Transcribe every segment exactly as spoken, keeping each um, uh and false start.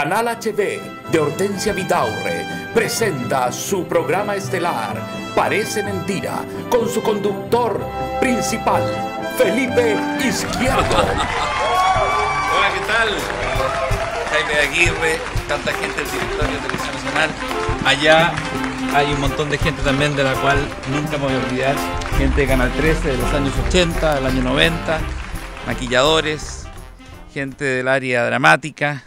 Canal H D de Hortensia Vidaurre presenta su programa estelar Parece Mentira, con su conductor principal, Felipe Izquierdo. Hola, ¿qué tal? Jaime Aguirre, tanta gente del directorio de Televisión Nacional. Allá hay un montón de gente también de la cual nunca me voy a olvidar. Gente de Canal trece de los años ochenta, del año noventa, maquilladores, gente del área dramática.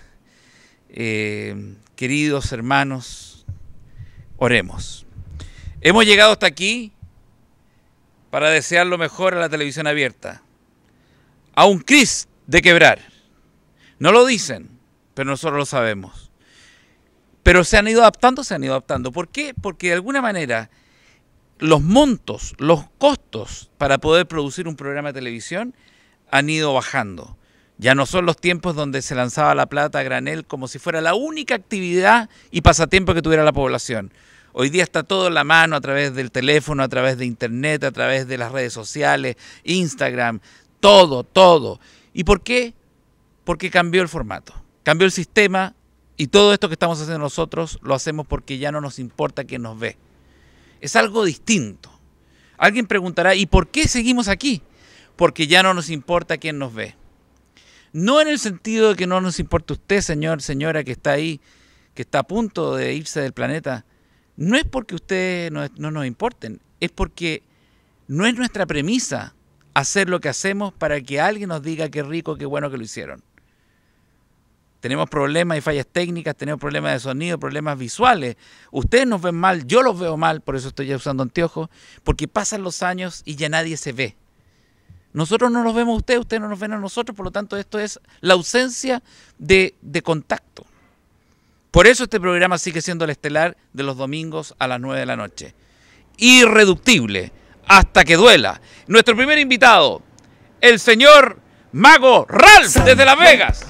Eh, queridos hermanos, oremos. Hemos llegado hasta aquí para desear lo mejor a la televisión abierta, a un Cris de quebrar. No lo dicen, pero nosotros lo sabemos. Pero se han ido adaptando, se han ido adaptando. ¿Por qué? Porque de alguna manera los montos, los costos para poder producir un programa de televisión han ido bajando. Ya no son los tiempos donde se lanzaba la plata a granel como si fuera la única actividad y pasatiempo que tuviera la población. Hoy día está todo en la mano, a través del teléfono, a través de internet, a través de las redes sociales, Instagram, todo, todo. ¿Y por qué? Porque cambió el formato, cambió el sistema, y todo esto que estamos haciendo nosotros lo hacemos porque ya no nos importa quién nos ve. Es algo distinto. Alguien preguntará, ¿y por qué seguimos aquí? Porque ya no nos importa quién nos ve. No en el sentido de que no nos importe usted, señor, señora, que está ahí, que está a punto de irse del planeta. No es porque ustedes no, no nos importen, es porque no es nuestra premisa hacer lo que hacemos para que alguien nos diga qué rico, qué bueno que lo hicieron. Tenemos problemas y fallas técnicas, tenemos problemas de sonido, problemas visuales. Ustedes nos ven mal, yo los veo mal, por eso estoy ya usando anteojos, porque pasan los años y ya nadie se ve. Nosotros no nos vemos a ustedes, ustedes no nos ven a nosotros, por lo tanto esto es la ausencia de, de contacto. Por eso este programa sigue siendo el estelar de los domingos a las nueve de la noche. Irreductible, hasta que duela. Nuestro primer invitado, el señor Mago Ralph, desde Las Vegas.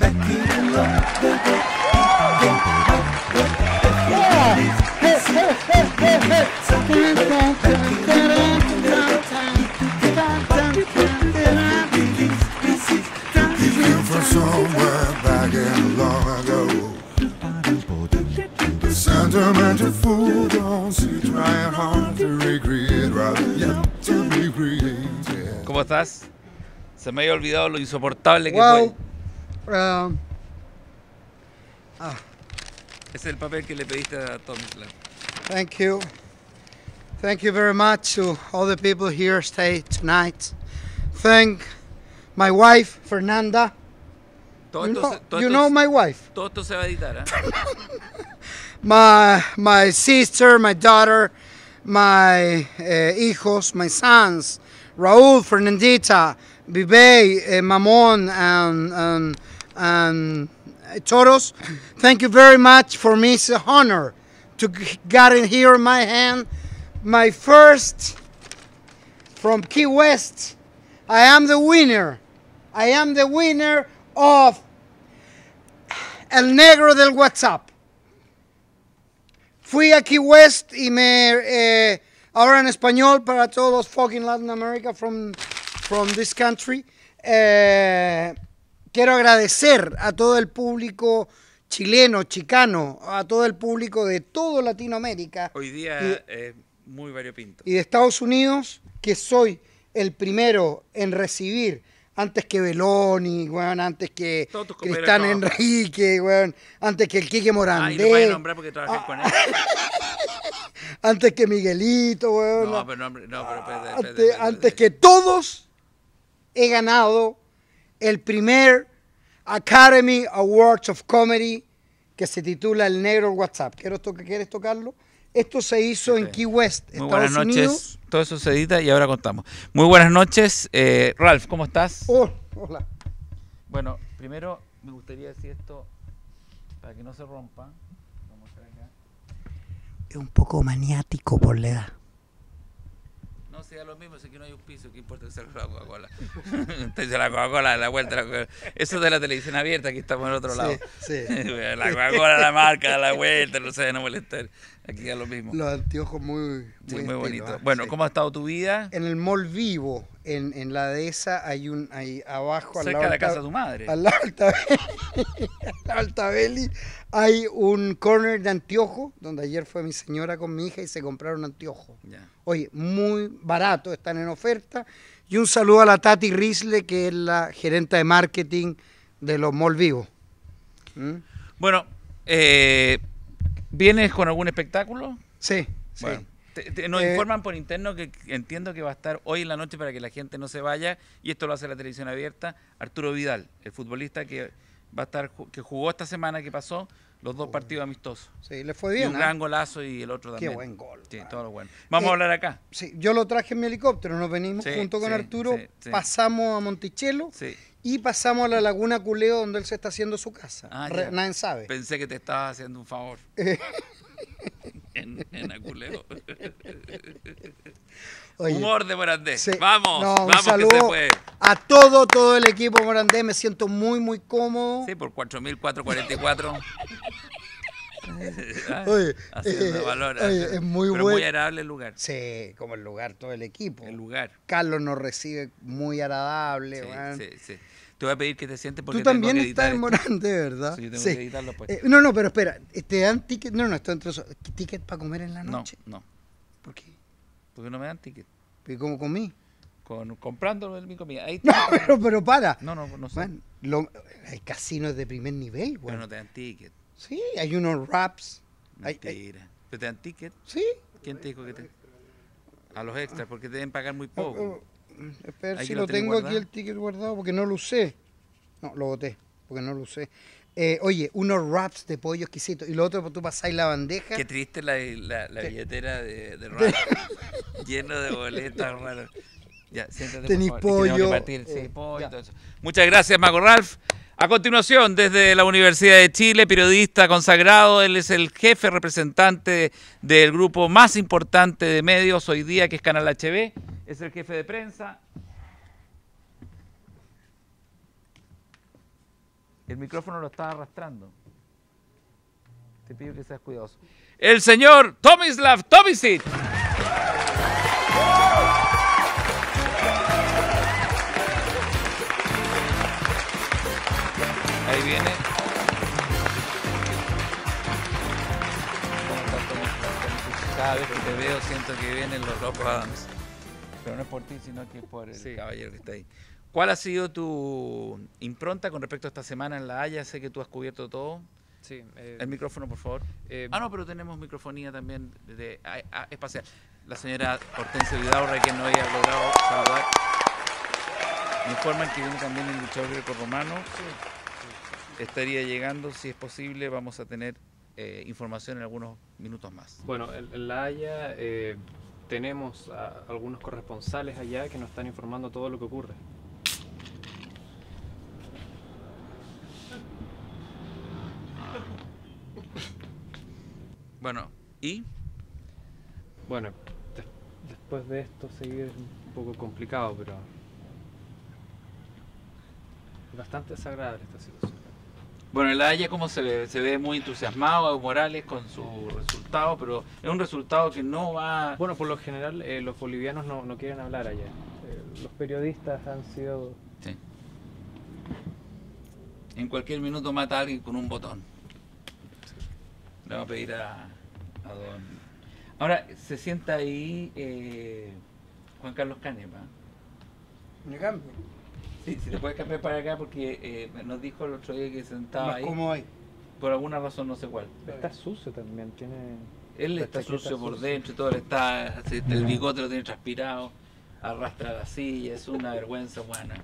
¿Cómo estás? Se me había olvidado lo insoportable que well, fue. Um, ah, Ese es el papel que le pediste a Tommy Clark. thank you. Thank you very much to all the people here stay tonight. Thank my wife, Fernanda. Todo You esto, know, se, todo you esto know se- my wife. todo esto se va a editar, ¿eh? My, my sister, my daughter, my uh, hijos, my sons, Raúl, Fernandita, Vive, uh, Mamon, and, and, and uh, Toros. Thank you very much for me. It's an honor to g- get in here in my hand. My first from Key West. I am the winner. I am the winner of El Negro del WhatsApp. Fui a Key West y me, eh, ahora en español para todos los fucking Latin America from, from this country, eh, quiero agradecer a todo el público chileno, chicano, a todo el público de todo Latinoamérica Hoy día y, es muy variopinto. y de Estados Unidos, que soy el primero en recibir, antes que Beloni, weón, antes que Todos tus Cristán compañeros de Enrique, weón, antes que el Quique Ah, y lo voy a Morandé. nombrar porque trabajé Ah, con él. Antes que Miguelito, weón. No, pero no, no, pero espérate, espérate, antes, espérate. antes que todos, he ganado el primer Academy Awards of Comedy que se titula El Negro del WhatsApp. ¿Quieres, to ¿Quieres tocarlo? Esto se hizo en Key West, Muy Estados buenas noches. Unidos. Todo eso se edita y ahora contamos. Muy buenas noches. Eh, Ralph, ¿cómo estás? Oh, hola. Bueno, primero me gustaría decir esto para que no se rompa. Vamos a mostrar acá. Es un poco maniático por la edad. No, sea lo mismo, si aquí no hay un piso, ¿qué importa que salga la Coca-Cola? Entonces la Coca-Cola, la vuelta, la Coca-Cola. Eso es de la televisión abierta, aquí estamos en el otro lado. Sí, sí. La Coca-Cola, la marca, la vuelta, no sé, no molestar. Aquí es lo mismo. Los anteojos muy, muy, Sí, muy estilo, bonito. ¿eh? Bueno, Sí. ¿cómo ha estado tu vida? En el Mall Vivo, en, en la dehesa hay un, hay abajo al Cerca lado de la Alta- casa de tu madre. al lado Altabelli, al lado Altabelli hay un corner de anteojos, donde ayer fue mi señora con mi hija y se compraron anteojos. Ya. Oye, muy barato, están en oferta. Y un saludo a la Tati Risle, que es la gerente de marketing de los Mall Vivo. ¿Mm? Bueno, eh, ¿vienes con algún espectáculo? Sí, sí. Bueno, te- te- nos Eh, informan por interno que entiendo que va a estar hoy en la noche para que la gente no se vaya, y esto lo hace la televisión abierta, Arturo Vidal, el futbolista que va a estar, ju- que jugó esta semana que pasó los dos partidos amistosos. Sí, le fue Y bien. un ¿eh? gran golazo y el otro Qué también. buen gol. Sí, man. todo lo bueno. Vamos Eh, a hablar acá. Sí, yo lo traje en mi helicóptero, nos venimos Sí, junto con sí, Arturo, sí, sí. pasamos a Monticello Sí. y pasamos a la Laguna Culeo, donde él se está haciendo su casa. Ah, Re- ya. nadie sabe. Pensé que te estabas haciendo un favor. en, en Aculeo. Oye, Humor de Morandé. sí, Vamos, no, un vamos que se saludo puede. a todo, todo el equipo Morandé, me siento muy, muy cómodo. Sí, por cuatro mil cuatrocientos cuarenta y cuatro. Oye, Haciendo eh, valor. oye, es muy Pero buen- muy agradable el lugar. Sí, como el lugar, todo el equipo. El lugar. Carlos nos recibe muy agradable. Sí, weón. sí, sí. Te voy a pedir que te sientes porque Tú también tengo que estás editar en esto. Morandé, ¿verdad? Sí, yo tengo que editarlo, pues. Eh, no, no, pero espera, ¿te dan ticket? No, no, esto entre eso. ¿Ticket para comer en la No, noche? no. ¿Por qué? Porque no me dan ticket. ¿Y cómo comí? Con, comprándolo en mi comida. Ahí está. No, pero, pero para. No, no, no sé. Man, lo- hay casinos de primer nivel, Pero güey. no te dan ticket. Sí, hay unos wraps. Hay- hay- Mentira. ¿Pero te dan ticket? sí. ¿Quién te dijo que te...? A los extras, porque te deben pagar muy Oh, poco. oh, espera, Ahí si que lo lo tenés tengo guardado. aquí el ticket guardado porque no lo usé. No, lo boté porque no lo usé. Eh, oye, unos wraps de pollo exquisitos. Y lo otro, tú pasáis la bandeja. Qué triste la, la, la Sí. billetera de, de Raro. Lleno de boletas raras. Ya, siéntate, Tenís por favor, que tenemos pollo, que partir, sí, eh, pollo ya. y todo eso. Muchas gracias, Mago Ralph. A continuación, desde la Universidad de Chile, periodista consagrado, él es el jefe representante del grupo más importante de medios hoy día, que es Canal H B, es el jefe de prensa. El micrófono lo estaba arrastrando. Te pido que seas cuidadoso. El señor Tomislav Tomisic. Ahí viene. Cada vez que te veo siento que vienen los locos Adams. Pero no es por ti, sino que es por el Sí. caballero que está ahí. ¿Cuál ha sido tu impronta con respecto a esta semana en La Haya? Sé que tú has cubierto todo. Sí, eh, El micrófono, por favor. eh, Ah, no, pero tenemos microfonía también de, a- a- espacial. La señora Hortensia Vidaurre, que no había logrado saludar. Me informan que viene también el luchador grecorromano. Estaría llegando, si es posible, vamos a tener eh, información en algunos minutos más. bueno, en, en La Haya eh, tenemos a algunos corresponsales allá que nos están informando todo lo que ocurre. Bueno, ¿y? Bueno, des- después de esto seguir es un poco complicado, pero es bastante desagradable esta situación. Bueno, en La Haya, ¿cómo se ve? Se ve muy entusiasmado Evo Morales con su resultado, pero es un resultado que no va... Bueno, por lo general eh, los bolivianos no, no quieren hablar allá. Eh, los periodistas han sido... Sí. En cualquier minuto mata a alguien con un botón. Le vamos a pedir a, a don... Ahora, se sienta ahí eh, Juan Carlos Canepa. Me cambio. Sí, si te puedes cambiar para acá porque eh, nos dijo el otro día que sentaba Más ahí. cómodo ahí. Por alguna razón, no sé cuál. Está sucio también, tiene... Él la está chaqueta sucio por sucia. dentro, y todo le está, así, el bigote lo tiene transpirado, arrastra la silla, es una vergüenza humana.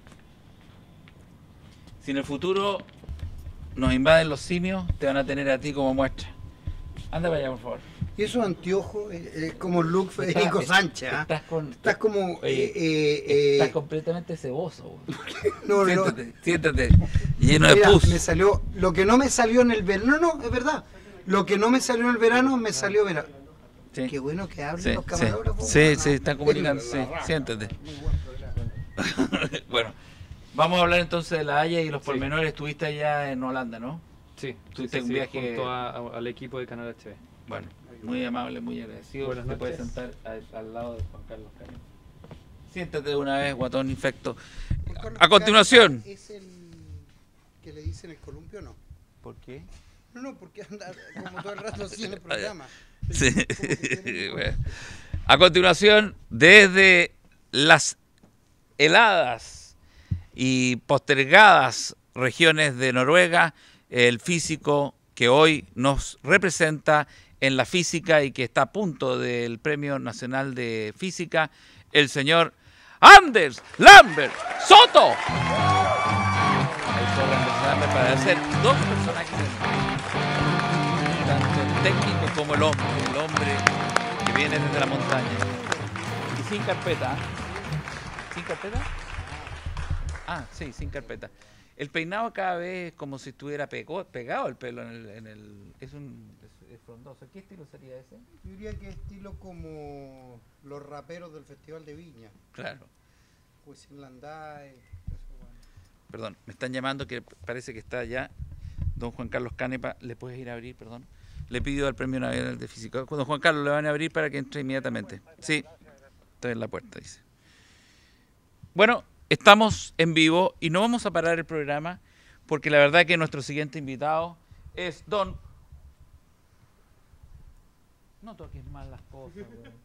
Si en el futuro nos invaden los simios, te van a tener a ti como muestra. Anda para allá, por favor. Y esos anteojos es como look Federico Estás- Sánchez. ¿ah? Estás con... Estás como. Oye, eh, eh, eh, estás completamente ceboso. güey. no, no. Siéntate, siéntate. Lleno de Mira, pus. me salió. Lo que no me salió en el verano. No, no, es verdad. Lo que no me salió en el verano, me salió verano. Sí. Qué bueno que hablen Sí, los sí, camarógrafos. sí, sí, están comunicando, sí, siéntate. Bueno, vamos a hablar entonces de La Haya y los Sí. pormenores. Estuviste allá en Holanda, ¿no? Sí, Tuviste sí, un sí, viaje- junto a- a- al equipo de Canal H B. Bueno, muy amable, muy agradecido. Buenas Te puedes noches. sentar al, al lado de Juan Carlos Canepa. Siéntate de una vez, guatón infecto. Juan Carlos A continuación. Canepa ¿es el que le dicen el columpio o no? ¿Por qué? No, no, porque anda como todo el rato así en el programa. Sí. Como que tiene un- Bueno. A continuación, desde las heladas y postergadas regiones de Noruega, el físico que hoy nos representa en la física y que está a punto del Premio Nacional de Física, el señor Anders Lambert Soto. Ahí está Anders Lambert para hacer dos personajes, tanto el técnico como el hombre, el hombre que viene desde la montaña. Y sin carpeta. ¿Sin carpeta? Ah, sí, sin carpeta. El peinado cada vez es como si estuviera pegó- pegado el pelo en el, en el es un es, es frondoso. ¿Qué estilo sería ese? Yo diría que estilo como los raperos del Festival de Viña. Claro. Wisin Landay, eso, bueno. Perdón, me están llamando que parece que está allá. Don Juan Carlos Canepa, ¿le puedes ir a abrir, perdón? Le pido al Premio Nacional de Física. Don Juan Carlos, le van a abrir para que entre inmediatamente. Sí, estoy en la puerta, dice. Bueno, estamos en vivo y no vamos a parar el programa porque la verdad que nuestro siguiente invitado es don... No toques mal las cosas, weón.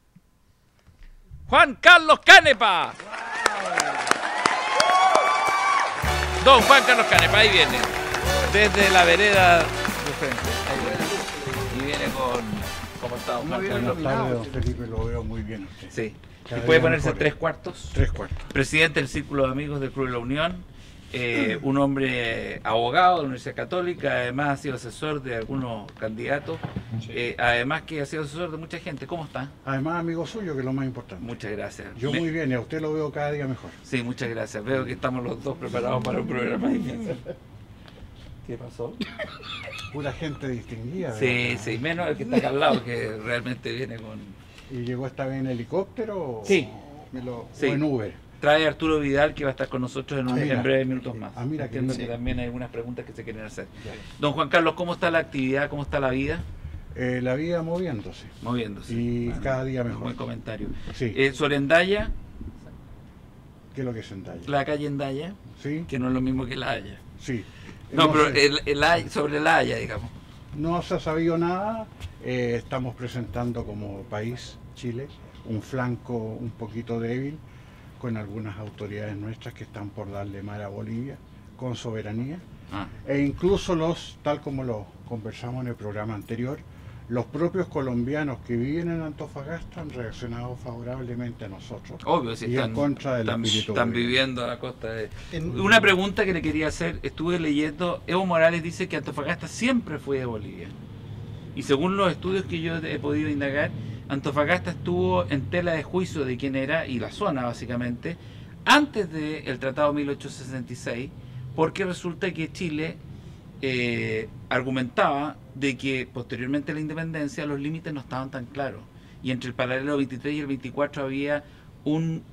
Juan Carlos Canepa. Don Juan Carlos Canepa, ahí viene. Desde la vereda de frente. Ahí viene. Y viene con... ¿Cómo está, don Juan Carlos? Buenas tardes, don Felipe, lo veo muy bien usted. Sí. Cada ¿Y puede día ponerse mejor. tres cuartos? Tres cuartos. Presidente del Círculo de Amigos del Club de la Unión, eh, un hombre eh, abogado de la Universidad Católica, además ha sido asesor de algunos candidatos, eh, además que ha sido asesor de mucha gente. ¿Cómo está? Además, amigo suyo, que es lo más importante. Muchas gracias. Yo Me- muy bien, y a usted lo veo cada día mejor. Sí, muchas gracias. Veo que estamos los dos preparados para un programa. ¿Qué pasó? Pura gente distinguida. Sí, ¿verdad? sí, menos el que está acá al lado, que realmente viene con... ¿Y llegó esta vez en helicóptero o, Sí. me lo- Sí. o en Uber? Trae a Arturo Vidal, que va a estar con nosotros en, un, Ah, mira. en breves minutos más. Ah, mira, Entiendo que que sí. también hay algunas preguntas que se quieren hacer. Ya. Don Juan Carlos, ¿cómo está la actividad? ¿Cómo está la vida? Eh, la vida moviéndose. Moviéndose. Y Bueno, cada día un mejor. Buen comentario. Sí. Eh, sobre Endaya, ¿Qué es lo que se entalla? la calle Endaya, Sí, que no es lo mismo que La Haya. sí. No, pero sé, el, el Haya- sobre La Haya, digamos. no se ha sabido nada. Eh, estamos presentando como país, Chile, un flanco un poquito débil con algunas autoridades nuestras que están por darle mar a Bolivia con soberanía. Ah, E incluso los, tal como lo conversamos en el programa anterior, los propios colombianos que viven en Antofagasta han reaccionado favorablemente a nosotros. obvio, si y están, en contra del están, espíritu están boliviano. viviendo a la costa de... En- Una pregunta que le quería hacer, estuve leyendo, Evo Morales dice que Antofagasta siempre fue de Bolivia. Y según los estudios que yo he podido indagar, Antofagasta estuvo en tela de juicio de quién era, y la zona básicamente, antes del Tratado mil ochocientos sesenta y seis, porque resulta que Chile eh, argumentaba de que posteriormente a la independencia los límites no estaban tan claros. Y entre el paralelo veintitrés y el veinticuatro había un,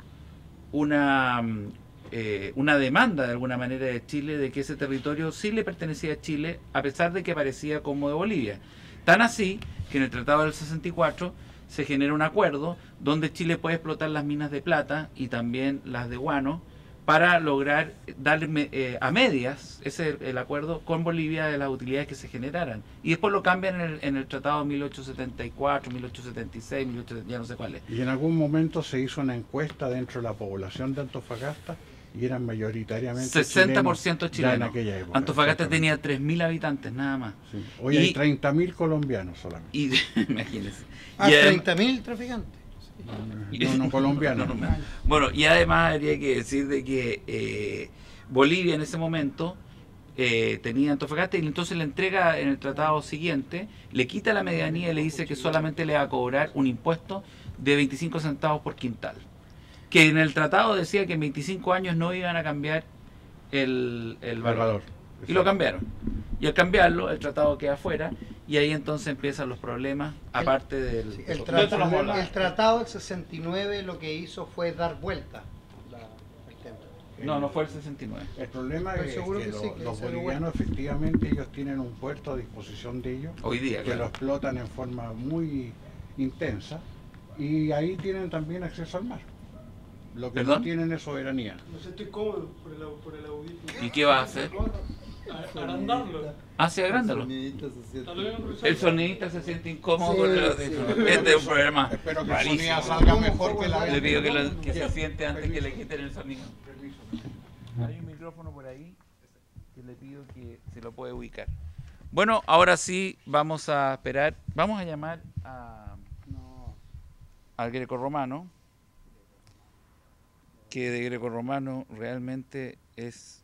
una, mm, eh, una demanda de alguna manera de Chile de que ese territorio sí le pertenecía a Chile, a pesar de que aparecía como de Bolivia. Tan así que en el Tratado del sesenta y cuatro se genera un acuerdo donde Chile puede explotar las minas de plata y también las de guano para lograr darle eh, a medias, ese es el, el acuerdo con Bolivia de las utilidades que se generaran. Y después lo cambian en el, en el Tratado de mil ochocientos setenta y cuatro, mil ochocientos setenta y seis, mil ochocientos, ya no sé cuál es. Y en algún momento se hizo una encuesta dentro de la población de Antofagasta y eran mayoritariamente sesenta por ciento chilenos ya en chileno. aquella época. Antofagasta exactamente. tenía tres mil habitantes, nada más. Sí. Hoy Y- hay treinta mil colombianos solamente. Y imagínense. Ah, Y adem- treinta mil traficantes. No, no colombianos. No, no, no. Bueno, y además habría que decir de que eh, Bolivia en ese momento eh, tenía Antofagasta y entonces le entrega en el tratado siguiente, le quita la medianía y le dice que solamente le va a cobrar un impuesto de veinticinco centavos por quintal. Que en el tratado decía que en veinticinco años no iban a cambiar el, el El valor. valor. Y lo cambiaron. Y al cambiarlo, el tratado queda afuera y ahí entonces empiezan los problemas, aparte del... Sí, el, de- tra- de otros el bolas. tratado del sesenta y nueve lo que hizo fue dar vuelta la- el tema. No, no fue el sesenta y nueve. El problema Estoy es seguro que, que lo- sí, que los se lo bolivianos efectivamente ellos tienen un puerto a disposición de ellos Hoy día, que lo claro. explotan en forma muy intensa y ahí tienen también acceso al mar. Lo que ¿Perdón? no tienen es soberanía. No sé, estoy cómodo por el, por el audífono. ¿Y qué va a hacer? A- Agrandarlo. Ah, sí, agrándalo. Tal vez un profesor- El sonidista se siente incómodo Sí, con el sí. audífono. Este es un problema Espero que el rarísimo. sonido salga mejor que la Le pido que, lo- que se siente antes que le quiten el sonido. Hay un micrófono por ahí que le pido que se lo puede ubicar. Bueno, ahora sí vamos a esperar. Vamos a llamar a, al grecorromano, que de grecorromano realmente es...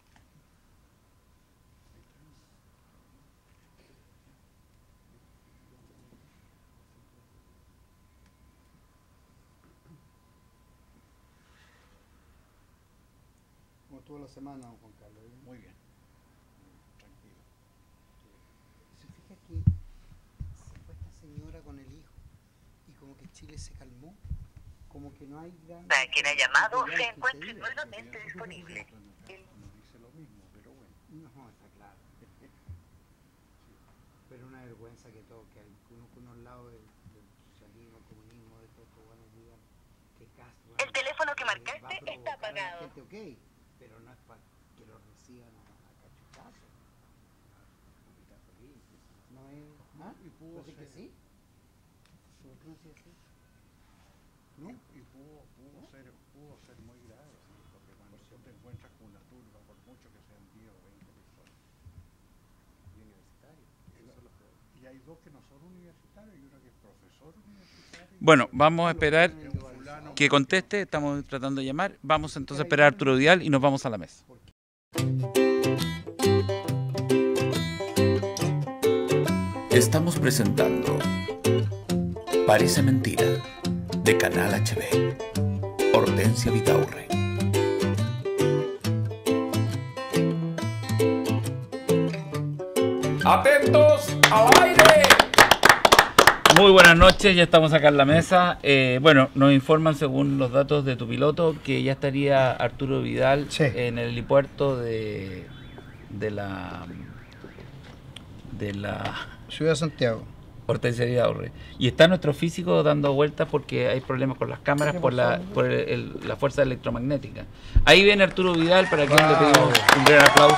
Como estuvo la semana, don Juan Carlos. Muy bien. Tranquilo. Se fija que se fue esta señora con el hijo y como que Chile se calmó, como que no hay gran... Para quien ha llamado, se que encuentre diga. nuevamente disponible. Nos dice lo mismo, pero bueno. No, está claro. Pero una vergüenza que todo, que algunos que unos lados del, del socialismo, el comunismo, de todo esto, bueno, digan que Castro... El teléfono que eh, va a marcaste provocar está a la apagado. gente, ok, pero no es para que lo reciban a, a cachuchazo. No es... ¿Ah? Y pudo ¿Parece que ser- sí? ¿Por qué no se hace? ¿No? Y pudo, pudo, ser, pudo ser muy grave, ¿sí? Porque cuando tú te encuentras con una turba, por mucho que sean diez o veinte personas, y universitarios, y hay dos que no son universitarios y uno que es profesor universitario. Bueno, vamos a esperar y un fulano- que conteste, estamos tratando de llamar. Vamos entonces a esperar a Arturo Vidal y nos vamos a la mesa. Estamos presentando Parece Mentira, de Canal H B. Hortensia Vidaurre. ¡Atentos al aire! Muy buenas noches, ya estamos acá en la mesa. Eh, bueno, nos informan según los datos de tu piloto que ya estaría Arturo Vidal Sí. en el helipuerto de, de la de la Ciudad de Santiago. Hortensia Vidaurre. Y está nuestro físico dando vueltas porque hay problemas con las cámaras por la, por el- el- la fuerza electromagnética. Ahí viene Arturo Vidal, para quien le pedimos un gran aplauso.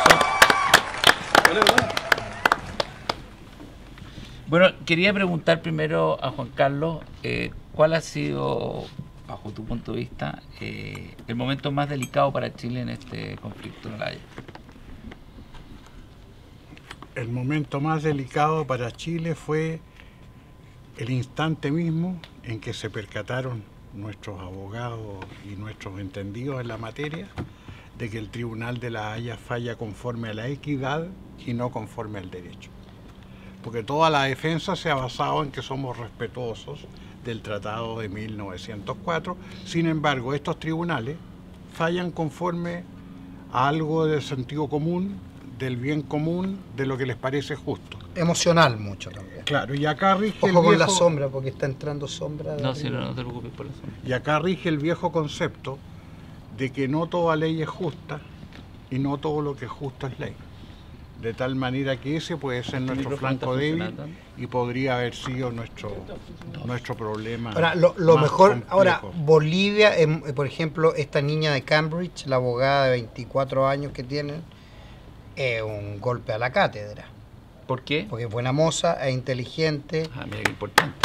Bueno, quería preguntar primero a Juan Carlos, eh, ¿cuál ha sido, bajo tu punto de vista, eh, el momento más delicado para Chile en este conflicto en la Haya? El momento más delicado para Chile fue el instante mismo en que se percataron nuestros abogados y nuestros entendidos en la materia de que el Tribunal de la Haya falla conforme a la equidad y no conforme al derecho. Porque toda la defensa se ha basado en que somos respetuosos del Tratado de mil novecientos cuatro. Sin embargo, estos tribunales fallan conforme a algo del sentido común, del bien común, de lo que les parece justo. Emocional mucho también. Claro, y acá rige el Ojo con la viejo- sombra, porque está entrando sombra. de No, si arriba. no, no te preocupes por eso. Y acá rige el viejo concepto de que no toda ley es justa y no todo lo que es justo es ley. De tal manera que ese puede ser nuestro micrófono está flanco débil funcionando? y podría haber sido nuestro, nuestro problema. Ahora, lo, lo más mejor, complejo. ahora, Bolivia, em, eh, por ejemplo, esta niña de Cambridge, la abogada de veinticuatro años que tienen, es un golpe a la cátedra. ¿Por qué? Porque es buena moza, es inteligente. Ah, mira qué importante.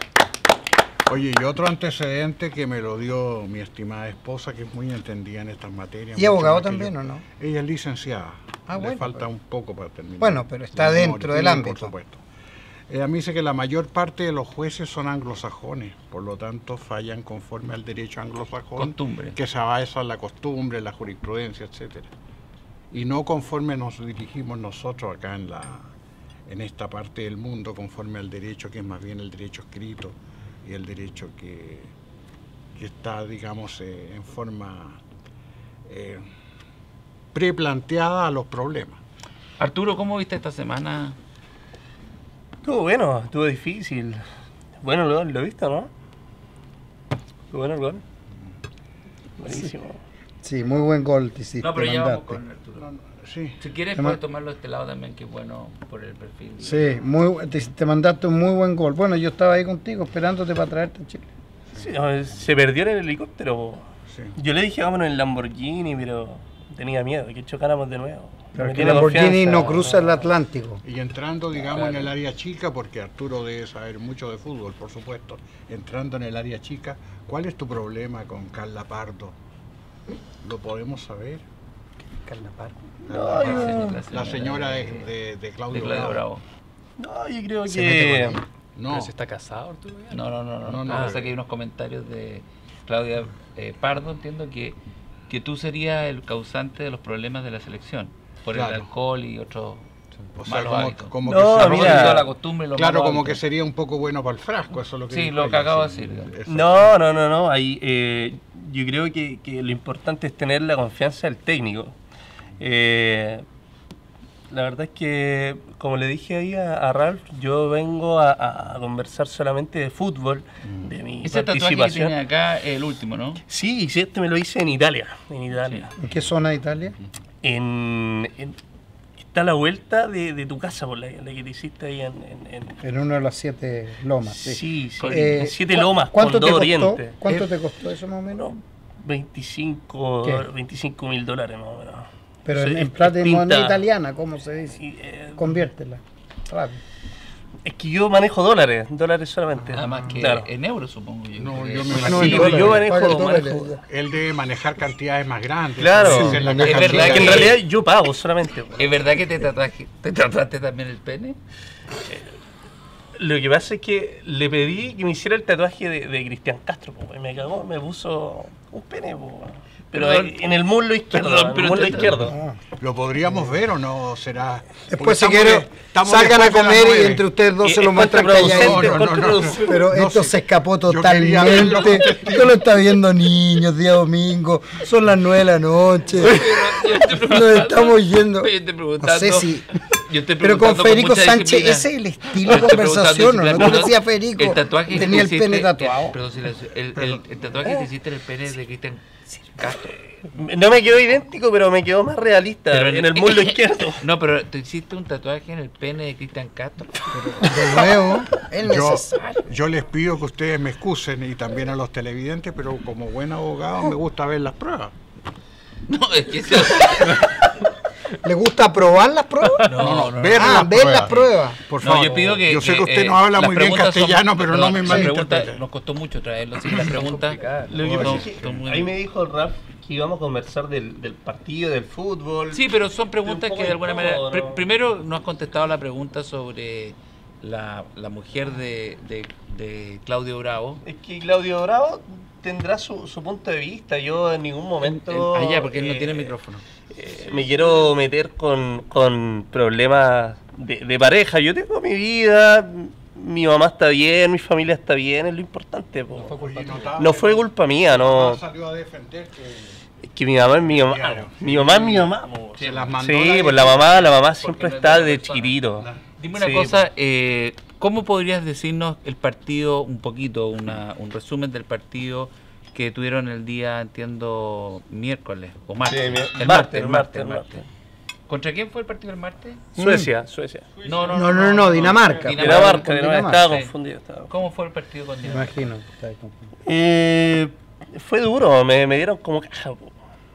Oye, y otro antecedente que me lo dio mi estimada esposa, que es muy entendida en estas materias. ¿Y mucho abogado más que también yo. o no? Ella es licenciada. Ah, Le bueno, falta pero- un poco para terminar. Bueno, pero está No, dentro del sí, ámbito. Por supuesto. Ella me dice que la mayor parte de los jueces son anglosajones, por lo tanto fallan conforme al derecho anglosajón, Costumbre. que se basa en la costumbre, la jurisprudencia, etcétera, y no conforme nos dirigimos nosotros acá en la en esta parte del mundo, conforme al derecho que es más bien el derecho escrito y el derecho que, que está, digamos, eh, en forma eh, preplanteada a los problemas. Arturo, ¿cómo viste esta semana? Estuvo bueno, estuvo difícil. Bueno el gol, ¿lo viste, no? Estuvo bueno el gol. Buenísimo. Sí, muy buen gol te hiciste, No, pero ya vamos mandaste. con Arturo. Sí. Si quieres, Además- puedes tomarlo de este lado también, que es bueno por el perfil. Sí, muy, bu- te, te mandaste un muy buen gol. Bueno, yo estaba ahí contigo esperándote para traerte a Chile. Sí, no, se perdió en el helicóptero. Sí. Yo le dije vámonos en Lamborghini, pero tenía miedo que chocáramos de nuevo. Pero Me que tiene Lamborghini confianza. no cruza el Atlántico. Y entrando, digamos, en el área chica, porque Arturo debe saber mucho de fútbol, por supuesto. Entrando en el área chica, ¿cuál es tu problema con Carla Pardo? ¿Lo podemos saber? Carla Pardo. La, No, la, la señora de, de, de Claudio, de Claudio Bravo. Bravo. No, yo creo Se mete que... con él. No, ¿Pero si está casado, Arturo? No, no, no, no. No, no, no. no. Pasa que hay unos comentarios de Claudia eh, Pardo, entiendo que, que tú serías el causante de los problemas de la selección por Claro. el alcohol y otros o sea, malos como, hábitos. como No, que se- mira. Toda la costumbre y los claro, malos como que hábitos. sería un poco bueno para el frasco, eso es lo que Sí, dijo lo que ella, acabo de sí, decir, digamos. eso. No, no, no, no. Ahí, eh, yo creo que, que lo importante es tener la confianza del técnico. Eh, la verdad es que, como le dije ahí a, a Ralph, yo vengo a, a conversar solamente de fútbol, de mi Ese tatuaje que participación. tiene acá es el último, ¿no? Sí, sí, este me lo hice en Italia. En Italia. ¿En qué zona de Italia? En, en- está a la vuelta de, de tu casa, por la, la que te hiciste ahí en... en- en- En una de las siete lomas. sí, Sí. sí, Eh, en Siete ¿cu- Lomas, ¿Cuánto con te dos costó? Oriente. ¿Cuánto Eh, te costó eso más o menos? No, veinticinco, ¿Qué? veinticinco mil dólares más o menos. Pero Sí, en, en es plata de pinta- moneda italiana, ¿cómo se dice? y, eh, Conviértela. Rápido. es que yo manejo dólares, dólares solamente. Nada más que Claro. en euros, supongo yo. No, porque- yo me No, imagino. Sí, en pero yo dólares, manejo- paga dólares, manejo- ya. Él debe manejar cantidades más grandes. Claro. Esa es la Es caja verdad chica. que en que- realidad yo pago solamente. ¿Es verdad que te tatuaje, te tatuaste también el pene? Lo que pasa es que le pedí que me hiciera el tatuaje de, de Cristian Castro, po, y me cagó, me puso un pene, po. Pero Perdón. en el muslo izquierdo, Perdón, en pero el muslo te- izquierdo. Ah. ¿Lo podríamos ver o no será? Después, Porque si estamos quieren, de- estamos salgan a después de las comer y nueve. entre ustedes dos Eh, se lo es muestran contraproducente, calladito. No, no, no, no, contraproducente. Pero no, esto sí. se escapó Yo quería verlo con totalmente. testigos. Esto lo está viendo niños, día domingo. Son las nueve de la noche. Nos estamos yendo. Yo estoy preguntando. No sé si. Yo estoy Pero con preguntando Federico mucha Sánchez, disciplina. ese es el estilo de Estoy conversación, ¿o preguntando no? Tú disciplina. decías Federico, El tatuaje que tenía el te pene hiciste- tatuado. el- Perdón, silencio. El, el, el tatuaje que te hiciste en el pene de Cristian Castro. No me quedó idéntico, pero me quedó más realista Pero en el muslo izquierdo. No, pero te hiciste un tatuaje en el pene de Cristian Castro. De nuevo, es Yo, necesario. yo les pido que ustedes me excusen y también a los televidentes, pero como buen abogado me gusta ver las pruebas. No, es que eso- ¿Le gusta probar las pruebas? No, no, ver Ah, las ver pruebas. las pruebas. Por No, favor. yo pido que. Yo sé que usted eh, no habla las muy bien preguntas son- castellano, pero no perdón, me las preguntas malinterprete. nos costó mucho traerlo, sí, las preguntas. Lo que pasa son- es que son muy- ahí me dijo el Ralph que íbamos a conversar del, del partido, del fútbol. Sí, pero son preguntas Un poco que de alguna manera. incómodo, pri- ¿no? Primero, no has contestado la pregunta sobre la, la mujer de, de, de Claudio Bravo. Es que Claudio Bravo tendrá su, su punto de vista. Yo en ningún momento. Ah, ya, porque él no eh, tiene micrófono. eh, me quiero meter con, con problemas de, de pareja. Yo tengo mi vida, mi mamá está bien, mi familia está bien, es lo importante. Po. Oye, notable, No fue culpa mía, no. salió a defender que Es que mi mamá es mi mamá. Claro. Mi mamá es mi mamá. po. se las mandó. Sí, la- pues la mamá, la mamá siempre no es está buena de persona. chiquitito. Dime una Sí, cosa, eh, ¿cómo podrías decirnos el partido, un poquito, una, un resumen del partido que tuvieron el día, entiendo, miércoles o martes? Sí, mi- el martes, el martes, el martes. ¿Contra quién fue el partido el martes? Suecia, Suecia. No, No, no, no, Dinamarca. Dinamarca, con Dinamarca, Dinamarca, estaba sí. confundido. estaba- ¿Cómo fue el partido con Me Dinamarca? imagino que está ahí confundido. Eh, fue duro, me, me dieron como caja. po.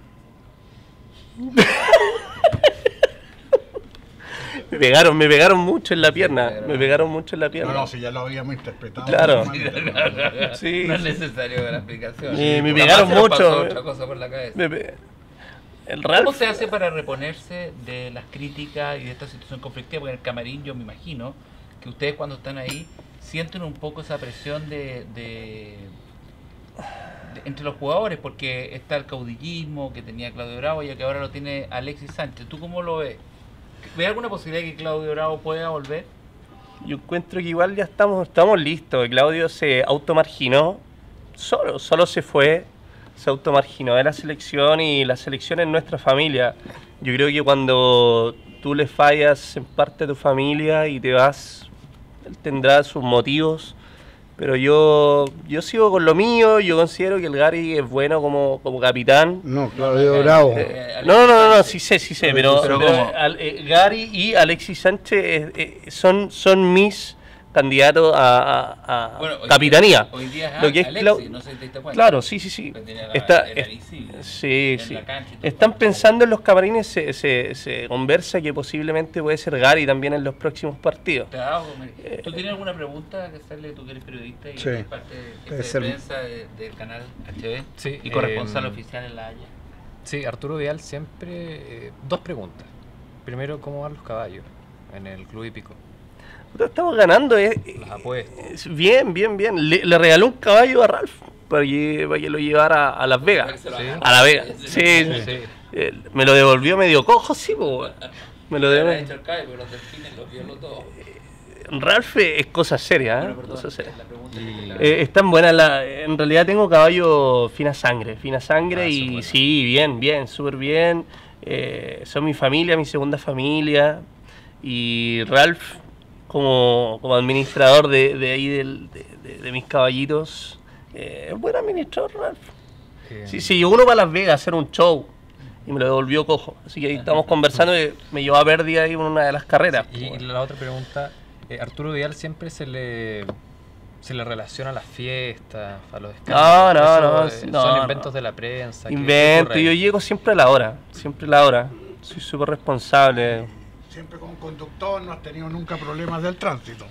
me pegaron, me pegaron mucho en la pierna. Me pegaron mucho en la No, pierna. no, si ya lo habíamos interpretado. Claro. No, Sí. No es necesario la explicación. Eh, me Capaz pegaron se nos mucho. pasó otra cosa por la cabeza. Me pe- El ¿Cómo Ralph. se hace para reponerse de las críticas y de esta situación conflictiva? Porque en el camarín yo me imagino que ustedes cuando están ahí sienten un poco esa presión de, de- de- entre los jugadores, porque está el caudillismo que tenía Claudio Bravo y que ahora lo tiene Alexis Sánchez. ¿Tú cómo lo ves? ¿Ves alguna posibilidad de que Claudio Bravo pueda volver? Yo encuentro que igual ya estamos, estamos listos. Claudio se automarginó, solo, solo se fue, se automarginó de la selección y la selección es nuestra familia. Yo creo que cuando tú le fallas en parte a tu familia y te vas, él tendrá sus motivos, pero yo, yo sigo con lo mío. Yo considero que el Gary es bueno como, como capitán. No, Claudio Bravo. Eh, No, no, no, no, sí sé, sí sé, pero, Pero pero ¿cómo? al- eh, Gary y Alexis Sánchez eh, eh, son, son mis candidato a, a- a Bueno, hoy capitanía. día- hoy día es Lo que es Alexis, Clau- no sé si te diste cuenta. Claro, sí, sí, sí. Pues tenía la- Está, era es- visible sí, en sí. la cancha y todo. Están pensando en los camarines, se, se, se conversa que posiblemente puede ser Gary también en los próximos partidos. Te hago, Mary. ¿Tú tienes alguna pregunta que hacerle? Tú que eres periodista y Sí. eres parte de, Debe de ser- prensa de- del canal H B Sí, y corresponsal eh, oficial en La Haya. Sí, Arturo Vidal siempre... eh, dos preguntas. Primero, ¿cómo van los caballos en el Club Hípico? Puta, estamos ganando, eh, Las apuestas. es- bien, bien, bien. Le, le regaló un caballo a Ralph para que, para que lo llevara a Las Vegas. Sí. A La Vega, sí. Sí. Eh, me lo devolvió medio cojo, sí, po. Me lo Le había devolvió. hecho el caballo, pero los delfines los violó todo. Ralph es cosa seria, ¿eh? Bueno, perdón, Cosa seria. la pregunta que Y- te- Eh, están buenas, la, en realidad tengo caballo fina sangre, fina sangre Ah, son y buenos. sí, bien, bien, súper bien. Eh, son mi familia, mi segunda familia. Y Ralph, como, como administrador de, de ahí del- de, de- de mis caballitos, eh, es buen administrador Ralph. eh, Sí, sí, llegó uno para Las Vegas a hacer un show y me lo devolvió cojo. Así que ahí estamos conversando y me llevó a pérdida ahí en una de las carreras. Y, y la otra pregunta, eh, Arturo Vidal siempre se le se le relaciona a las fiestas, a los No, escándalos. no, Eso, no, eh, no, son no. inventos de la prensa. ¿qué- qué Invento, ocurre yo ahí? llego siempre a la hora, siempre a la hora. Soy súper responsable. Siempre como conductor no has tenido nunca problemas del tránsito.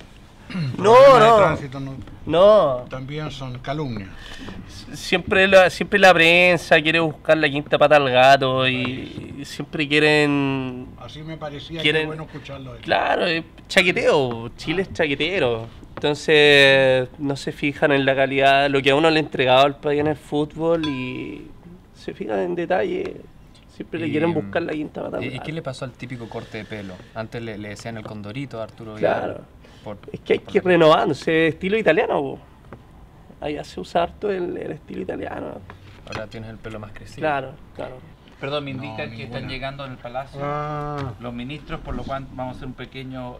No, Problemas de no, tránsito no- no. también son calumnias. Siempre la, siempre la prensa quiere buscar la quinta pata al gato y, y siempre quieren... Así me parecía Quieren- que bueno escucharlo. de ti. Claro, es chaqueteo, Chile es chaquetero. Entonces no se fijan en la calidad, lo que a uno le ha entregado al país en el fútbol y se fijan en detalle. Siempre le Y, quieren buscar la quinta pata al ¿Y, y gato. qué le pasó al típico corte de pelo? Antes le, le decían el condorito a Arturo Vidal. Claro. por- Es que hay por que ir la- renovándose, estilo italiano. Po. Allá se usa harto el, el estilo italiano. Ahora tienes el pelo más crecido. Claro, claro. Perdón, me indican No, que ninguna. están llegando en el palacio Ah, los ministros, por lo cual vamos a hacer un pequeño...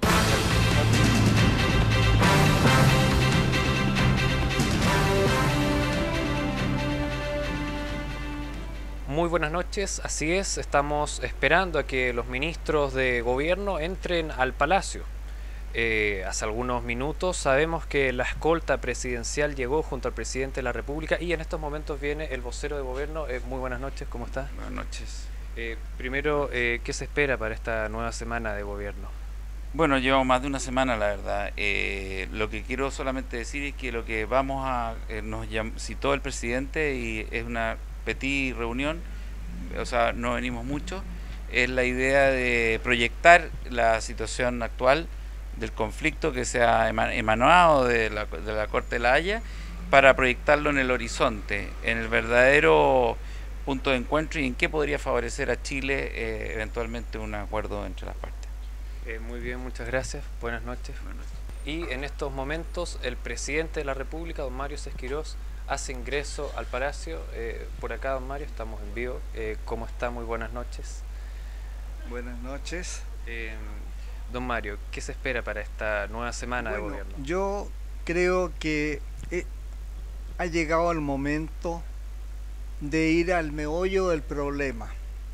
Muy buenas noches, así es, estamos esperando a que los ministros de gobierno entren al palacio. Eh, hace algunos minutos sabemos que la escolta presidencial llegó junto al presidente de la República y en estos momentos viene el vocero de gobierno. Eh, muy buenas noches, ¿cómo está? Buenas noches. Eh, primero, eh, ¿qué se espera para esta nueva semana de gobierno? Bueno, llevamos más de una semana, la verdad. Eh, lo que quiero solamente decir es que lo que vamos a... eh, nos llam- citó el presidente y es una petit reunión, o sea, no venimos mucho, es la idea de proyectar la situación actual del conflicto que se ha ema- emanado de la, de la Corte de la Haya para proyectarlo en el horizonte, en el verdadero punto de encuentro y en qué podría favorecer a Chile eh, eventualmente un acuerdo entre las partes. Eh, muy bien, muchas gracias, buenas noches. Y en estos momentos el presidente de la República, don Mario Sesquirós, hace ingreso al Palacio. Eh, por acá, don Mario, estamos en vivo. Eh, ¿Cómo está? Muy buenas noches. Buenas noches. Eh, don Mario, ¿qué se espera para esta nueva semana Bueno, de gobierno? yo creo que eh, ha llegado el momento de ir al meollo del problema,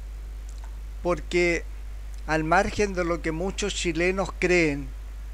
porque al margen de lo que muchos chilenos creen,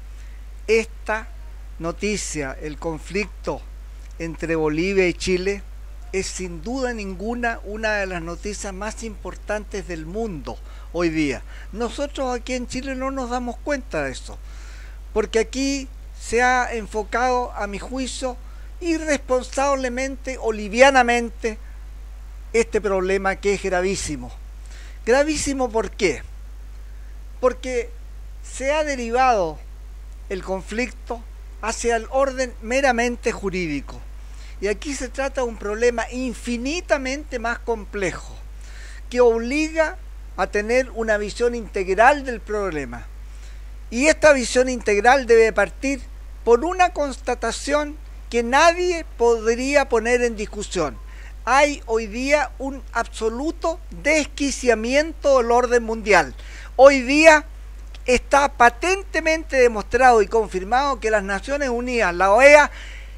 esta noticia, el conflicto entre Bolivia y Chile, es sin duda ninguna una de las noticias más importantes del mundo hoy día. Nosotros aquí en Chile no nos damos cuenta de eso, porque aquí se ha enfocado, a mi juicio, irresponsablemente o livianamente este problema que es gravísimo. Gravísimo, ¿por qué? Porque se ha derivado el conflicto hacia el orden meramente jurídico. Y aquí se trata de un problema infinitamente más complejo, que obliga a tener una visión integral del problema. Y esta visión integral debe partir por una constatación que nadie podría poner en discusión. Hay hoy día un absoluto desquiciamiento del orden mundial. Hoy día está patentemente demostrado y confirmado que las Naciones Unidas, la O E A,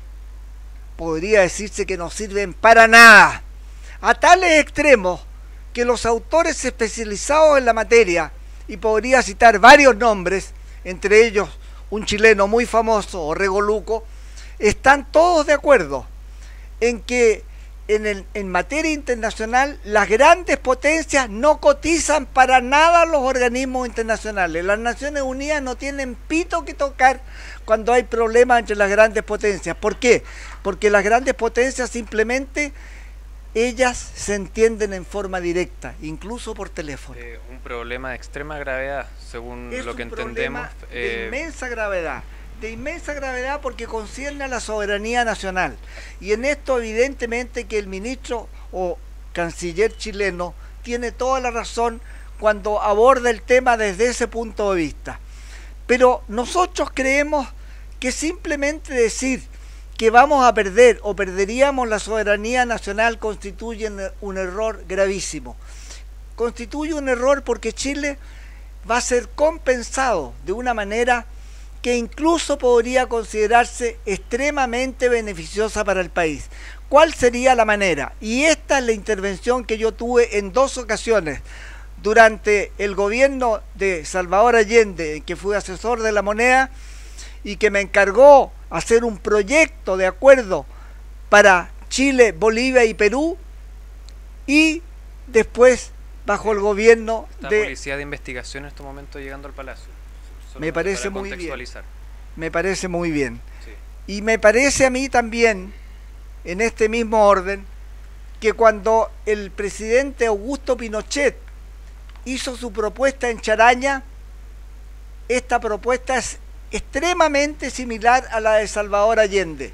podría decirse que no sirven para nada, a tales extremos que los autores especializados en la materia, y podría citar varios nombres, entre ellos un chileno muy famoso, Orrego Luco, están todos de acuerdo en que en, el, en materia internacional las grandes potencias no cotizan para nada a los organismos internacionales. Las Naciones Unidas no tienen pito que tocar cuando hay problemas entre las grandes potencias. ¿Por qué? Porque las grandes potencias simplemente ellas se entienden en forma directa, incluso por teléfono. Eh, un problema de extrema gravedad, según es lo que un entendemos. Problema de eh, inmensa gravedad. De inmensa gravedad porque concierne a la soberanía nacional. Y en esto evidentemente que el ministro o canciller chileno tiene toda la razón cuando aborda el tema desde ese punto de vista. Pero nosotros creemos que simplemente decir que vamos a perder o perderíamos la soberanía nacional constituye un error gravísimo. Constituye un error porque Chile va a ser compensado de una manera que incluso podría considerarse extremadamente beneficiosa para el país. ¿Cuál sería la manera? Y esta es la intervención que yo tuve en dos ocasiones durante el gobierno de Salvador Allende, en que fui asesor de la moneda y que me encargó hacer un proyecto de acuerdo para Chile, Bolivia y Perú, y después bajo el gobierno ¿Está de... policía de investigación en este momento llegando al Palacio? Me parece muy bien. Contextualizar. Me parece muy bien. Sí. Y me parece a mí también, en este mismo orden, que cuando el presidente Augusto Pinochet hizo su propuesta en Charaña, esta propuesta es extremadamente similar a la de Salvador Allende,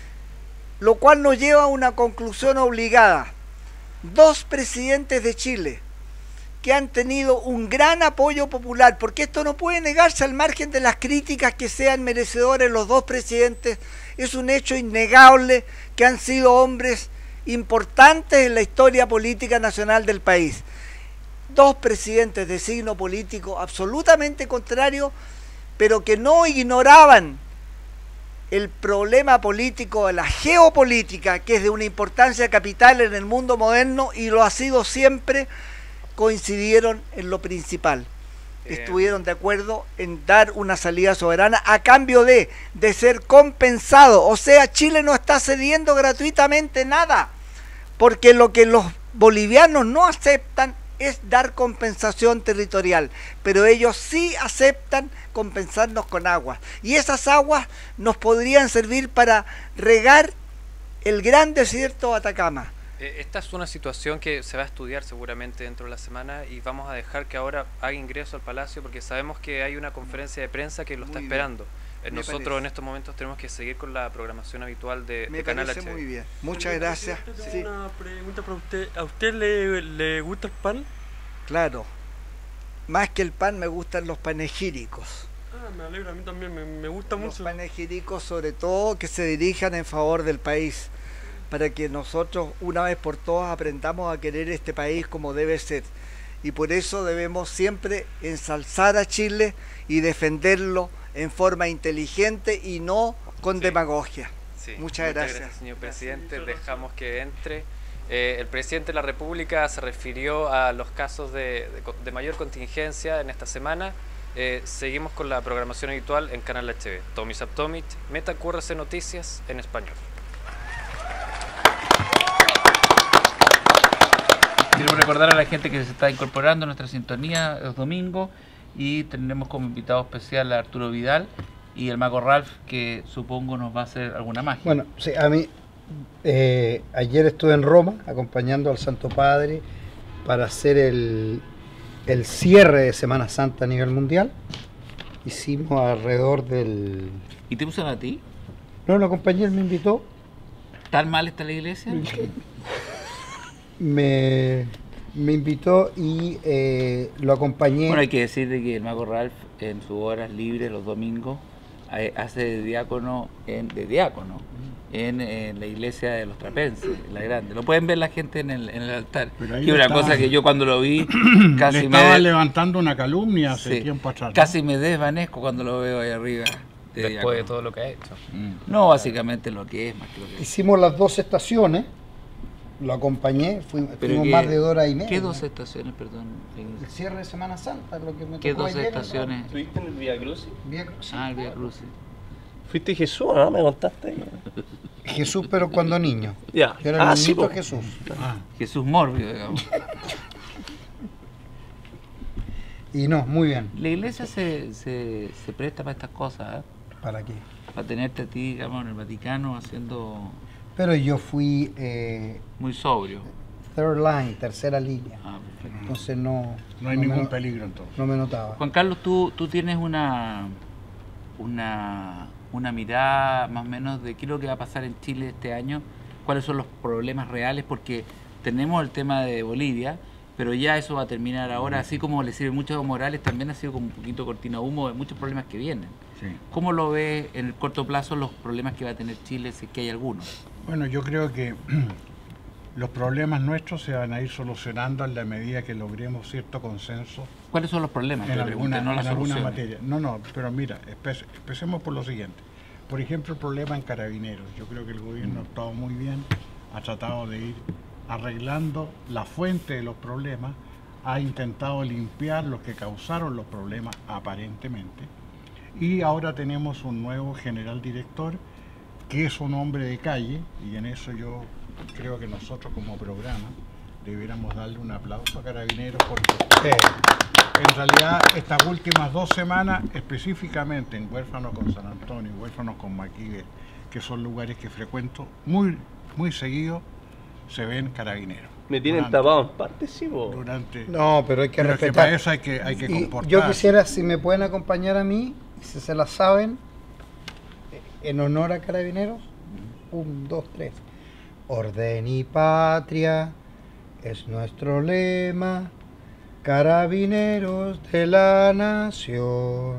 lo cual nos lleva a una conclusión obligada. Dos presidentes de Chile que han tenido un gran apoyo popular, porque esto no puede negarse al margen de las críticas que sean merecedores los dos presidentes, es un hecho innegable que han sido hombres importantes en la historia política nacional del país. Dos presidentes de signo político absolutamente contrario, pero que no ignoraban el problema político, la geopolítica, que es de una importancia capital en el mundo moderno y lo ha sido siempre. Coincidieron en lo principal. Eh. Estuvieron de acuerdo en dar una salida soberana a cambio de, de ser compensado. O sea, Chile no está cediendo gratuitamente nada, porque lo que los bolivianos no aceptan es dar compensación territorial, pero ellos sí aceptan compensarnos con aguas. Y esas aguas nos podrían servir para regar el gran desierto de Atacama. Esta es una situación que se va a estudiar seguramente dentro de la semana y vamos a dejar que ahora haga ingreso al Palacio porque sabemos que hay una conferencia de prensa que lo está esperando. Nosotros parece. En estos momentos tenemos que seguir con la programación habitual de, Me de Canal parece H D. muy bien. Muchas gracias. Sí. Una pregunta para usted. ¿A usted le, le gusta el pan? Claro. Más que el pan me gustan los panegíricos. Ah, me alegra, a mí también me, me gusta los mucho. Los panegíricos sobre todo que se dirijan en favor del país, para que nosotros una vez por todas aprendamos a querer este país como debe ser. Y por eso debemos siempre ensalzar a Chile y defenderlo en forma inteligente y no con sí. demagogia. Sí. Muchas, Muchas gracias. gracias, señor presidente. Dejamos que entre. Eh, el presidente de la República se refirió a los casos de, de, de mayor contingencia en esta semana. Eh, seguimos con la programación habitual en Canal H D. Tommy Saptomich, Meta Q R C Noticias en español. Quiero recordar a la gente que se está incorporando a nuestra sintonía los domingos y tenemos como invitado especial a Arturo Vidal y el mago Ralph, que supongo nos va a hacer alguna magia. Bueno, sí, a mí eh, ayer estuve en Roma acompañando al Santo Padre para hacer el, el cierre de Semana Santa a nivel mundial. Hicimos alrededor del... ¿Y te usan a ti? No, lo acompañé, él me invitó. ¿Tan mal está la iglesia? Me, me invitó y eh, lo acompañé. Bueno, hay que decir de que el mago Ralph en sus horas libres los domingos hace de diácono en, de diácono en, en la iglesia de los Trapenses, la grande. Lo pueden ver la gente en el, en el altar. Y una estaba, cosa que yo cuando lo vi casi le me estaba de... levantando una calumnia hace sí, tiempo atrás, ¿no? Casi me desvanezco cuando lo veo ahí arriba. De Después diácono. De todo lo que ha hecho. Mm. No, básicamente lo que es más que lo que es. Hicimos las dos estaciones lo acompañé, fui- Pero fuimos qué- más de dos horas y media. ¿Qué dos estaciones, perdón? El cierre de Semana Santa, lo que me ¿Qué tocó dos ayer, estaciones? ¿Estuviste en el Vía Crucis? ¿no? Vía Crucis. Ah, el Vía Crucis. Fuiste Jesús, ¿no? Me contaste. Jesús, pero cuando niño. Ya. Yo era Ah, el sí, niñito po. Jesús. Ah, Jesús Mórbido, digamos. Y no, muy bien. La iglesia se, se, se presta para estas cosas, ¿eh? ¿Para qué? Para tenerte a ti, digamos, en el Vaticano haciendo Pero yo fui eh, muy sobrio. third line, tercera línea. Ah, perfecto. Entonces no, no hay no ningún me, peligro entonces. no me notaba. Juan Carlos, tú, tú tienes una, una, una mirada más o menos de qué es lo que va a pasar en Chile este año, cuáles son los problemas reales, porque tenemos el tema de Bolivia, pero ya eso va a terminar ahora, así como le sirve mucho a Evo Morales, también ha sido como un poquito cortina de humo de muchos problemas que vienen. Sí. ¿Cómo lo ves en el corto plazo los problemas que va a tener Chile, si es que hay algunos? Bueno, yo creo que los problemas nuestros se van a ir solucionando en la medida que logremos cierto consenso ¿Cuáles son los problemas? en Te pregunté, alguna, no las en alguna soluciones. materia. No, no, pero mira, espe- empecemos por lo siguiente. Por ejemplo, el problema en Carabineros. Yo creo que el gobierno ha actuado muy bien, ha tratado de ir arreglando la fuente de los problemas, ha intentado limpiar los que causaron los problemas aparentemente, y ahora tenemos un nuevo general director que es un hombre de calle, y en eso yo creo que nosotros como programa debiéramos darle un aplauso a Carabineros porque en realidad estas últimas dos semanas, específicamente en Huérfanos con San Antonio y Huérfanos con Maquive, que son lugares que frecuento muy, muy seguido, se ven Carabineros. Me tienen Durante- tapado en parte, sí, po. Durante, No, pero hay que pero es que respetar. para eso hay que, hay que Y comportarse. yo quisiera, si me pueden acompañar a mí, si se la saben, en honor a Carabineros, un, dos, tres. Orden y patria es nuestro lema, Carabineros de la nación.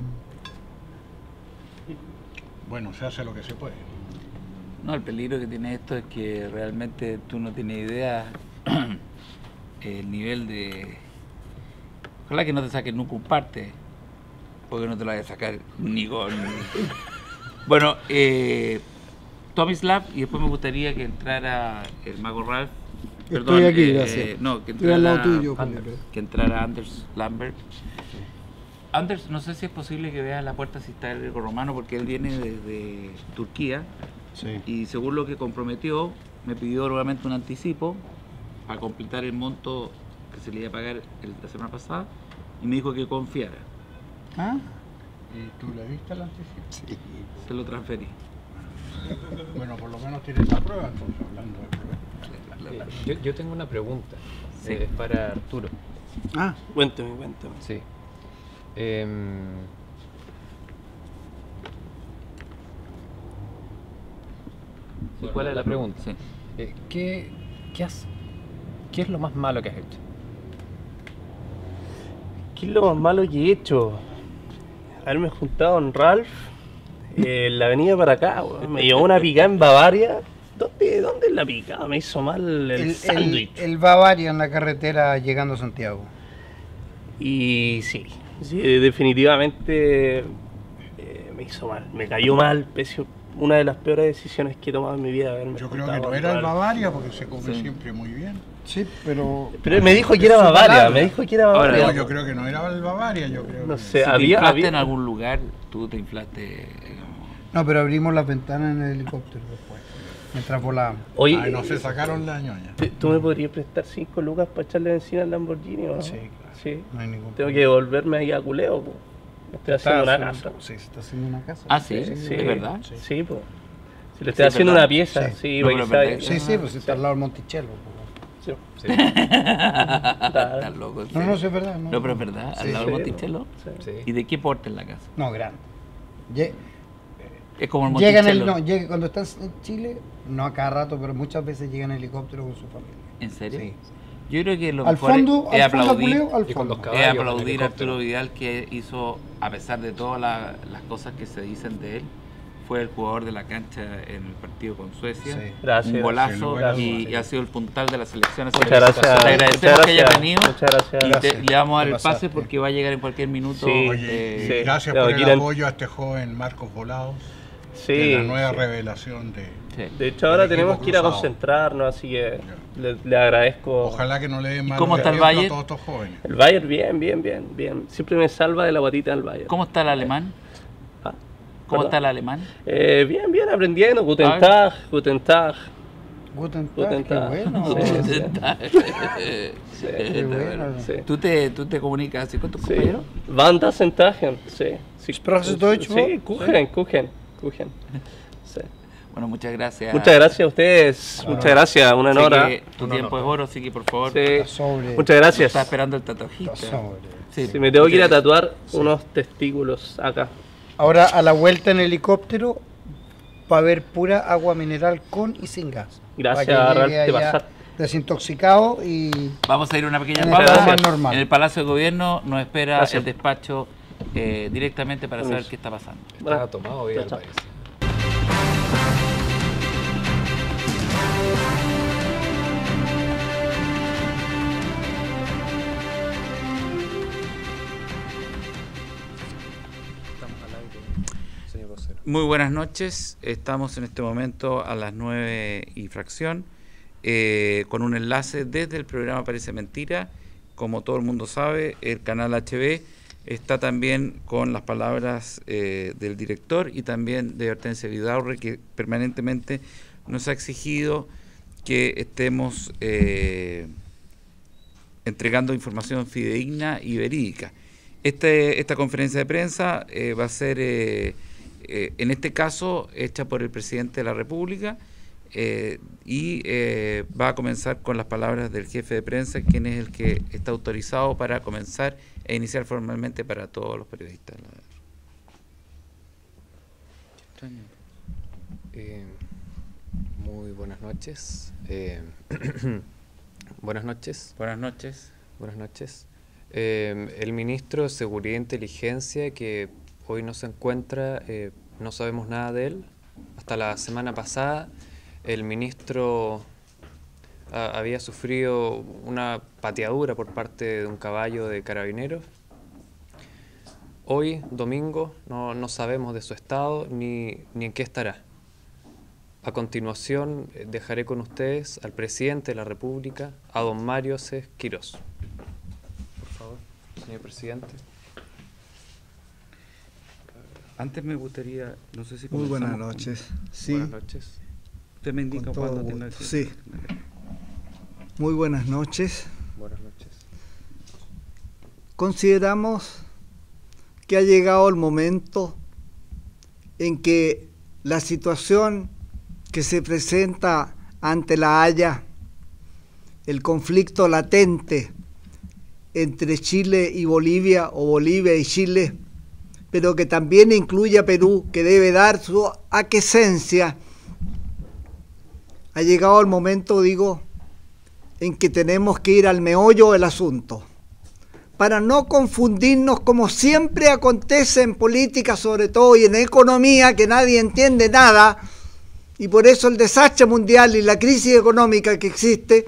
Bueno, se hace lo que se puede. No, el peligro que tiene esto es que realmente tú no tienes idea el nivel de... Ojalá que no te saquen nunca un parte, porque no te lo vayas a sacar ni con... Bueno, eh, Tomislav, y después me gustaría que entrara el Mago Ralph. Estoy aquí, eh, gracias. No, que Estoy al lado entrara, tuyo, Felipe. que entrara Anders Lambert. Anders, no sé si es posible que veas la puerta si está el griego romano, porque él viene desde Turquía. Sí. Y según lo que comprometió, me pidió nuevamente un anticipo para completar el monto que se le iba a pagar el- la semana pasada y me dijo que confiara. ¿Ah? ¿Y tú le diste el anticipo? Sí. Se lo transferí. Bueno, por lo menos tienes la prueba, entonces, hablando de pruebas. Yo, yo tengo una pregunta. Sí. eh, es para Arturo. Ah, Cuéntame, cuéntame. Sí. Em, Sí, ¿Cuál es la pregunta? Sí. eh, ¿qué, qué, has- ¿Qué es lo más malo que has hecho? ¿Qué es lo más malo que he hecho? Haberme juntado con Ralph eh, en la avenida para acá, weón. Me llevó una picada en Bavaria. ¿Dónde, ¿Dónde es la picada? Me hizo mal el, el, el, sándwich. el Bavaria en la carretera llegando a Santiago. Y sí, sí, definitivamente eh, me hizo mal. Me cayó mal, pésimo. Una de las peores decisiones que he tomado en mi vida. Haberme Yo creo juntado que no con era el Ralph. Bavaria porque se come Sí. siempre muy bien. Sí, pero... Pero me dijo que era Su Bavaria, palabra. me dijo que era Ahora, Bavaria. No, yo creo que no era el Bavaria, yo creo. No que- sé, Si te había, inflaste había- en algún lugar, tú te inflaste, digamos. No, pero abrimos las ventanas en el helicóptero después, mientras volábamos. Oye, Ay, no se sacaron la ñoña. ¿tú- ¿tú me podrías prestar cinco lucas para echarle benzina al Lamborghini o no? Sí, claro. Sí. No hay ningún Tengo que devolverme ahí a Culeo, po. Me estoy haciendo una Está casa. haciendo- Sí, se está haciendo una casa. Ah, sí, Sí, ¿es verdad? Sí, Sí, pues. Si le estoy Sí, haciendo verdad. una pieza, Sí. sí, No, para pero que sabe- verdad. sí, sí, pues está al lado del Monticello. pues. Sí. Sí. Estás loco. en No, serio. no, sí es verdad. No, No, pero es verdad, al Sí, lado sí, del Monticello. Sí. Sí. ¿Y de qué porte en la casa? No, grande. Lle- Es como el Llegan el, Monticello. no, llega, cuando estás en Chile, no a cada rato, pero muchas veces llegan en helicóptero con su familia. ¿En serio? Sí. Yo creo que lo Al mejor fondo, es al fondo, aplaudir, Culeo, al Y con fondo. los es caballos, en aplaudir a helicóptero. Arturo Vidal, que hizo, a pesar de todas la- las cosas que se dicen de él, fue el jugador de la cancha en el partido con Suecia. Sí. Gracias. Un golazo gracias. y, y ha sido el puntal de la selección. Así Muchas que gracias. Te agradecemos Muchas que haya gracias. venido Muchas gracias. y te- Gracias. le vamos a dar Te el pase pasaste. porque va a llegar en cualquier minuto. Sí. Oye, eh, sí. gracias tengo por que el ir al- apoyo a este joven Marcos Volados. Sí, de la nueva sí. revelación de... Sí. De hecho, ahora tenemos que ir a cruzado. concentrarnos, así que le, le agradezco. Ojalá que no le den mal ¿Cómo está el ejemplo Bayern? a todos estos jóvenes. El Bayern, bien, bien, bien, bien. Siempre me salva de la guatita del Bayern. ¿Cómo está el alemán? Ah, ¿Cómo perdón. está el alemán? Eh, bien, bien, aprendiendo. Guten A ver. Tag, Guten Tag. Guten Guten Tag, Tag. qué bueno. Sí, Qué bueno. sí. ¿Tú te, ¿Tú te comunicas así con tus Sí. compañeros? Van das Entagen, sí. sí. ¿Sprichst du Deutsch, Sí, vos? Kuchen, Kuchen, Kuchen. Sí. Bueno, muchas gracias. Muchas gracias a ustedes. Muchas gracias, un Sé honor. que ¿ah? tu tiempo es oro, así que por favor. Sí. Sobre. Muchas gracias. Está esperando el tatuajista. Sobre. Sí, Sí, me tengo que ir a muchas tatuar unos testículos acá. Ahora a la vuelta en helicóptero va a haber pura agua mineral con y sin gas. Gracias, Para que Ralph, llegue te allá pasaste. desintoxicado y Vamos a ir a una pequeña en pausa. estado más Gracias. normal. En el Palacio de Gobierno nos espera Gracias. el despacho eh, directamente para saber Permiso. qué está pasando. Estaba tomado bien, Chao, chao. parece. Estamos al aire, señor vocero. Muy buenas noches, estamos en este momento a las nueve y fracción, eh, con un enlace desde el programa Parece Mentira. Como todo el mundo sabe, el canal H B está también con las palabras eh, del director y también de Hortensia Vidaurre, que permanentemente nos ha exigido que estemos eh, entregando información fidedigna y verídica. Este, esta conferencia de prensa eh, va a ser, eh, eh, en este caso, hecha por el presidente de la República eh, y eh, va a comenzar con las palabras del jefe de prensa, quien es el que está autorizado para comenzar e iniciar formalmente para todos los periodistas. Eh, muy buenas noches. Eh, buenas noches. Buenas noches. Buenas noches. Eh, el ministro de Seguridad e Inteligencia, que hoy no se encuentra, eh, no sabemos nada de él. Hasta la semana pasada, el ministro ah, había sufrido una pateadura por parte de un caballo de carabineros. Hoy, domingo, no, no sabemos de su estado ni, ni en qué estará. A continuación, eh, dejaré con ustedes al presidente de la República, a don Mario C. Quirós. Por favor, señor presidente. Antes me gustaría, no sé si Muy buenas comenzamos con- noches. Sí, Buenas noches. Usted me indica Con todo cuándo gusto. tenga que... Sí. muy buenas noches. Buenas noches. Consideramos que ha llegado el momento en que la situación que se presenta ante La Haya, el conflicto latente entre Chile y Bolivia o Bolivia y Chile, pero que también incluye a Perú, que debe dar su aquiescencia, ha llegado el momento, digo, en que tenemos que ir al meollo del asunto, para no confundirnos como siempre acontece en política, sobre todo, y en economía, que nadie entiende nada, y por eso el desastre mundial y la crisis económica que existe,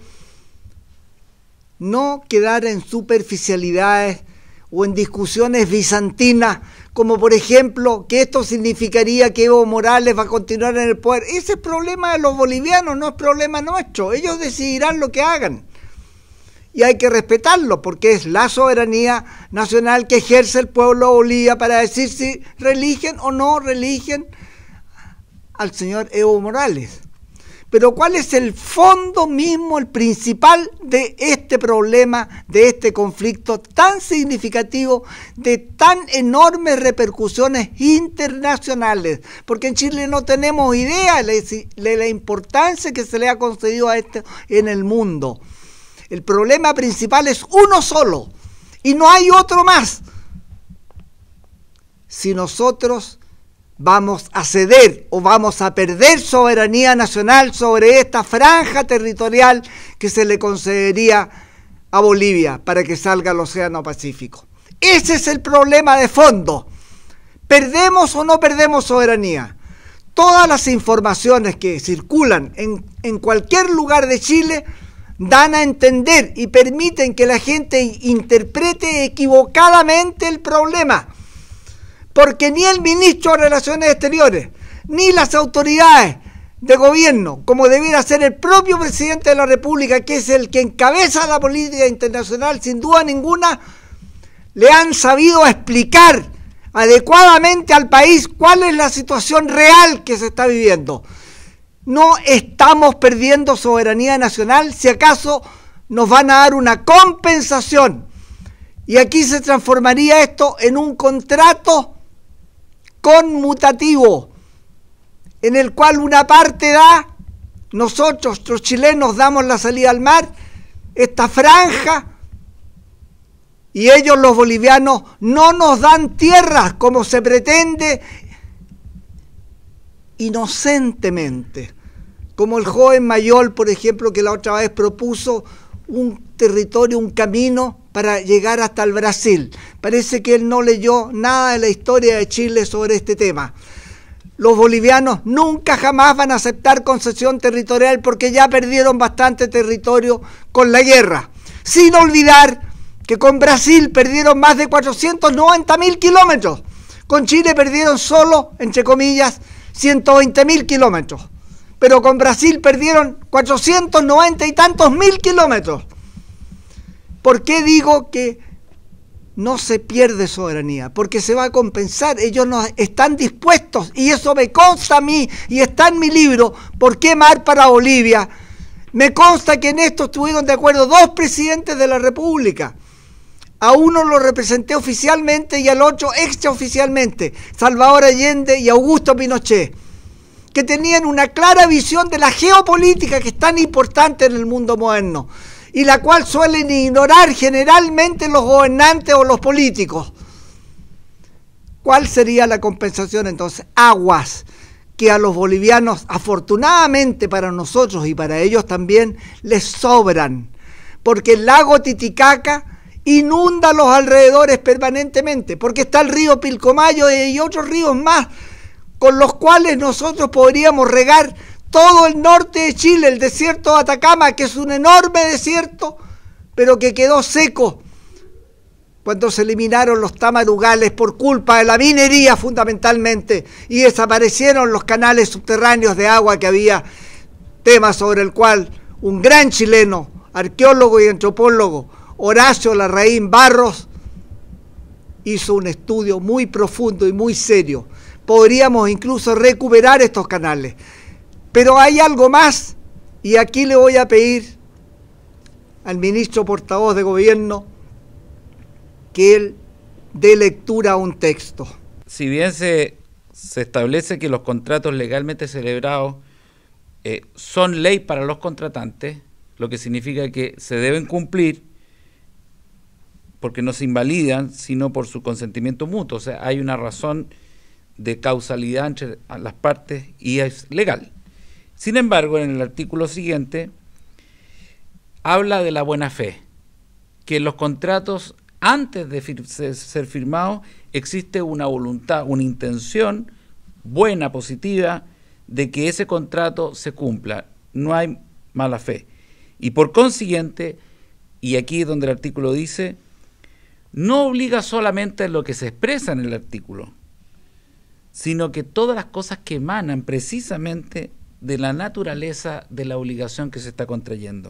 no quedar en superficialidades o en discusiones bizantinas, como por ejemplo que esto significaría que Evo Morales va a continuar en el poder. Ese es problema de los bolivianos, no es problema nuestro. Ellos decidirán lo que hagan. Y hay que respetarlo, porque es la soberanía nacional que ejerce el pueblo de Bolivia para decir si religen o no religen al señor Evo Morales. Pero ¿cuál es el fondo mismo, el principal de este problema, de este conflicto tan significativo, de tan enormes repercusiones internacionales? Porque en Chile no tenemos idea de la importancia que se le ha concedido a esto en el mundo. El problema principal es uno solo y no hay otro más. Si nosotros vamos a ceder o vamos a perder soberanía nacional sobre esta franja territorial que se le concedería a Bolivia para que salga al Océano Pacífico. Ese es el problema de fondo. ¿Perdemos o no perdemos soberanía? Todas las informaciones que circulan en, en cualquier lugar de Chile dan a entender y permiten que la gente interprete equivocadamente el problema. Porque ni el ministro de Relaciones Exteriores, ni las autoridades de gobierno, como debiera ser el propio presidente de la República, que es el que encabeza la política internacional, sin duda ninguna, le han sabido explicar adecuadamente al país cuál es la situación real que se está viviendo. No estamos perdiendo soberanía nacional, si acaso nos van a dar una compensación. Y aquí se transformaría esto en un contrato conmutativo, en el cual una parte da, nosotros los chilenos damos la salida al mar, esta franja, y ellos los bolivianos no nos dan tierras como se pretende inocentemente, como el joven Mayol, por ejemplo, que la otra vez propuso un territorio, un camino para llegar hasta el Brasil. Parece que él no leyó nada de la historia de Chile sobre este tema. Los bolivianos nunca jamás van a aceptar concesión territorial porque ya perdieron bastante territorio con la guerra. Sin olvidar que con Brasil perdieron más de cuatrocientos noventa mil kilómetros. Con Chile perdieron solo, entre comillas, ciento veinte mil kilómetros. Pero con Brasil perdieron cuatrocientos noventa y tantos mil kilómetros. ¿Por qué digo que no se pierde soberanía? Porque se va a compensar. Ellos no están dispuestos, y eso me consta a mí, y está en mi libro, ¿Por qué mar para Bolivia? Me consta que en esto estuvieron de acuerdo dos presidentes de la República. A uno lo representé oficialmente y al otro extraoficialmente, Salvador Allende y Augusto Pinochet, que tenían una clara visión de la geopolítica que es tan importante en el mundo moderno, y la cual suelen ignorar generalmente los gobernantes o los políticos. ¿Cuál sería la compensación entonces? Aguas que a los bolivianos, afortunadamente para nosotros y para ellos también, les sobran, porque el lago Titicaca inunda los alrededores permanentemente, porque está el río Pilcomayo y otros ríos más, con los cuales nosotros podríamos regar todo el norte de Chile, el desierto de Atacama, que es un enorme desierto, pero que quedó seco cuando se eliminaron los tamarugales por culpa de la minería fundamentalmente, y desaparecieron los canales subterráneos de agua que había, tema sobre el cual un gran chileno, arqueólogo y antropólogo, Horacio Larraín Barros, hizo un estudio muy profundo y muy serio. Podríamos incluso recuperar estos canales. Pero hay algo más, y aquí le voy a pedir al ministro portavoz de gobierno que él dé lectura a un texto. Si bien se, se establece que los contratos legalmente celebrados eh, son ley para los contratantes, lo que significa que se deben cumplir porque no se invalidan, sino por su consentimiento mutuo. O sea, hay una razón de causalidad entre las partes y es legal. Sin embargo, en el artículo siguiente habla de la buena fe, que en los contratos antes de fir ser firmados existe una voluntad, una intención buena, positiva, de que ese contrato se cumpla. No hay mala fe. Y por consiguiente, y aquí es donde el artículo dice, no obliga solamente a lo que se expresa en el artículo, sino que todas las cosas que emanan precisamente de la naturaleza de la obligación que se está contrayendo.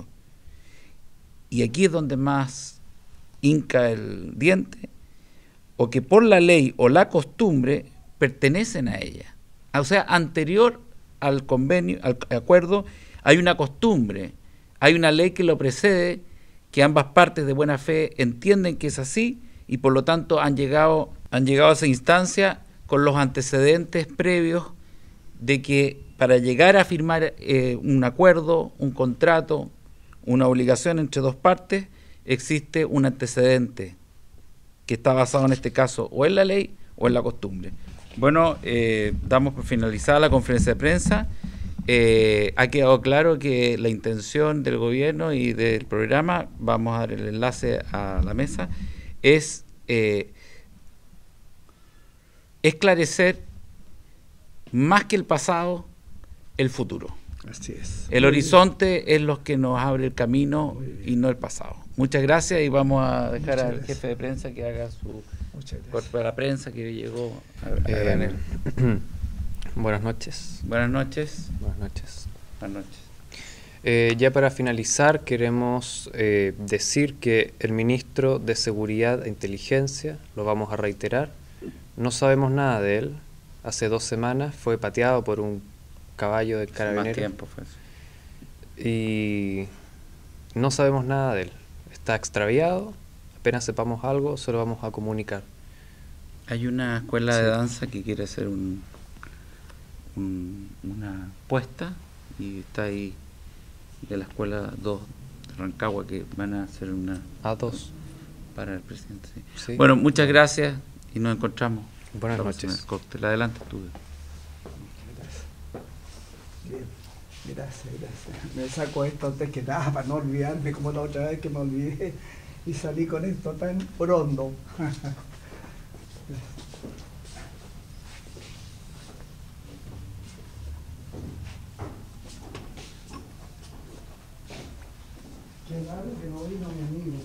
Y aquí es donde más hinca el diente, o que por la ley o la costumbre pertenecen a ella. O sea, anterior al convenio, al acuerdo, hay una costumbre, hay una ley que lo precede, que ambas partes de buena fe entienden que es así, y por lo tanto han llegado, han llegado a esa instancia con los antecedentes previos de que para llegar a firmar eh, un acuerdo, un contrato, una obligación entre dos partes, existe un antecedente que está basado en este caso o en la ley o en la costumbre. Bueno, eh, damos por finalizada la conferencia de prensa. Eh, ha quedado claro que la intención del gobierno y del programa, vamos a dar el enlace a la mesa, es eh, esclarecer más que el pasado, el futuro. Así es. El horizonte es lo que nos abre el camino y no el pasado. Muchas gracias, y vamos a dejar Muchas al gracias. jefe de prensa que haga su cuerpo de la prensa que llegó a, a eh, Buenas noches. Buenas noches. Buenas noches. Buenas noches. Eh, ya para finalizar, queremos eh, decir que el ministro de Seguridad e Inteligencia, lo vamos a reiterar, no sabemos nada de él. Hace dos semanas fue pateado por un caballo del carabinero. Más tiempo fue eso. Y no sabemos nada de él. Está extraviado. Apenas sepamos algo, se lo vamos a comunicar. Hay una escuela Sí. de danza que quiere hacer un, un- una puesta y está ahí de la escuela dos de Rancagua que van a hacer una A dos. para el presidente. Sí. Sí. Bueno, muchas gracias y nos encontramos. Buenas Estamos noches. en el cóctel. Adelante tú. Bien, gracias, gracias. Me saco esto antes que nada para no olvidarme como la otra vez que me olvidé y salí con esto tan pronto. Qué raro que no vino mi amigo.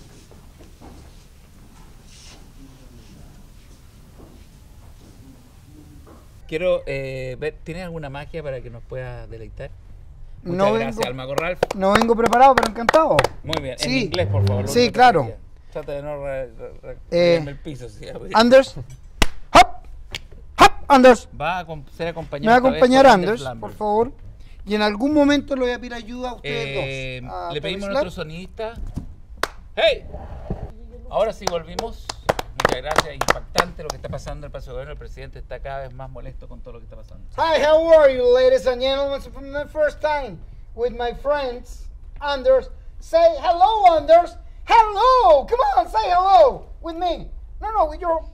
Quiero eh, ver, ¿tienes alguna magia para que nos pueda deleitar? Muchas No gracias, vengo- Almaco Ralph. No vengo preparado, pero encantado. Muy bien, en Sí. inglés, por favor. lo Sí, único que claro. quería. Trata de no re- re- re- Eh, rayarme el piso. ¿sí? Anders. Hop. Hop, Anders. Va a acom- ser Me acompañado. va a esta vez acompañar por Anders, Lambert. por favor. Y en algún momento le voy a pedir ayuda a ustedes Eh, dos. A le pedimos a Stanislav. nuestro sonidista. ¡Hey! Ahora sí volvimos. Muchas gracias. Impactante lo que está pasando en el Palacio de Gobierno. El presidente está cada vez más molesto con todo lo que está pasando. Hi, how are you, ladies and gentlemen? It's my first time with my friends, Anders. Say hello, Anders. Hello. Come on, say hello with me. No, no, with your.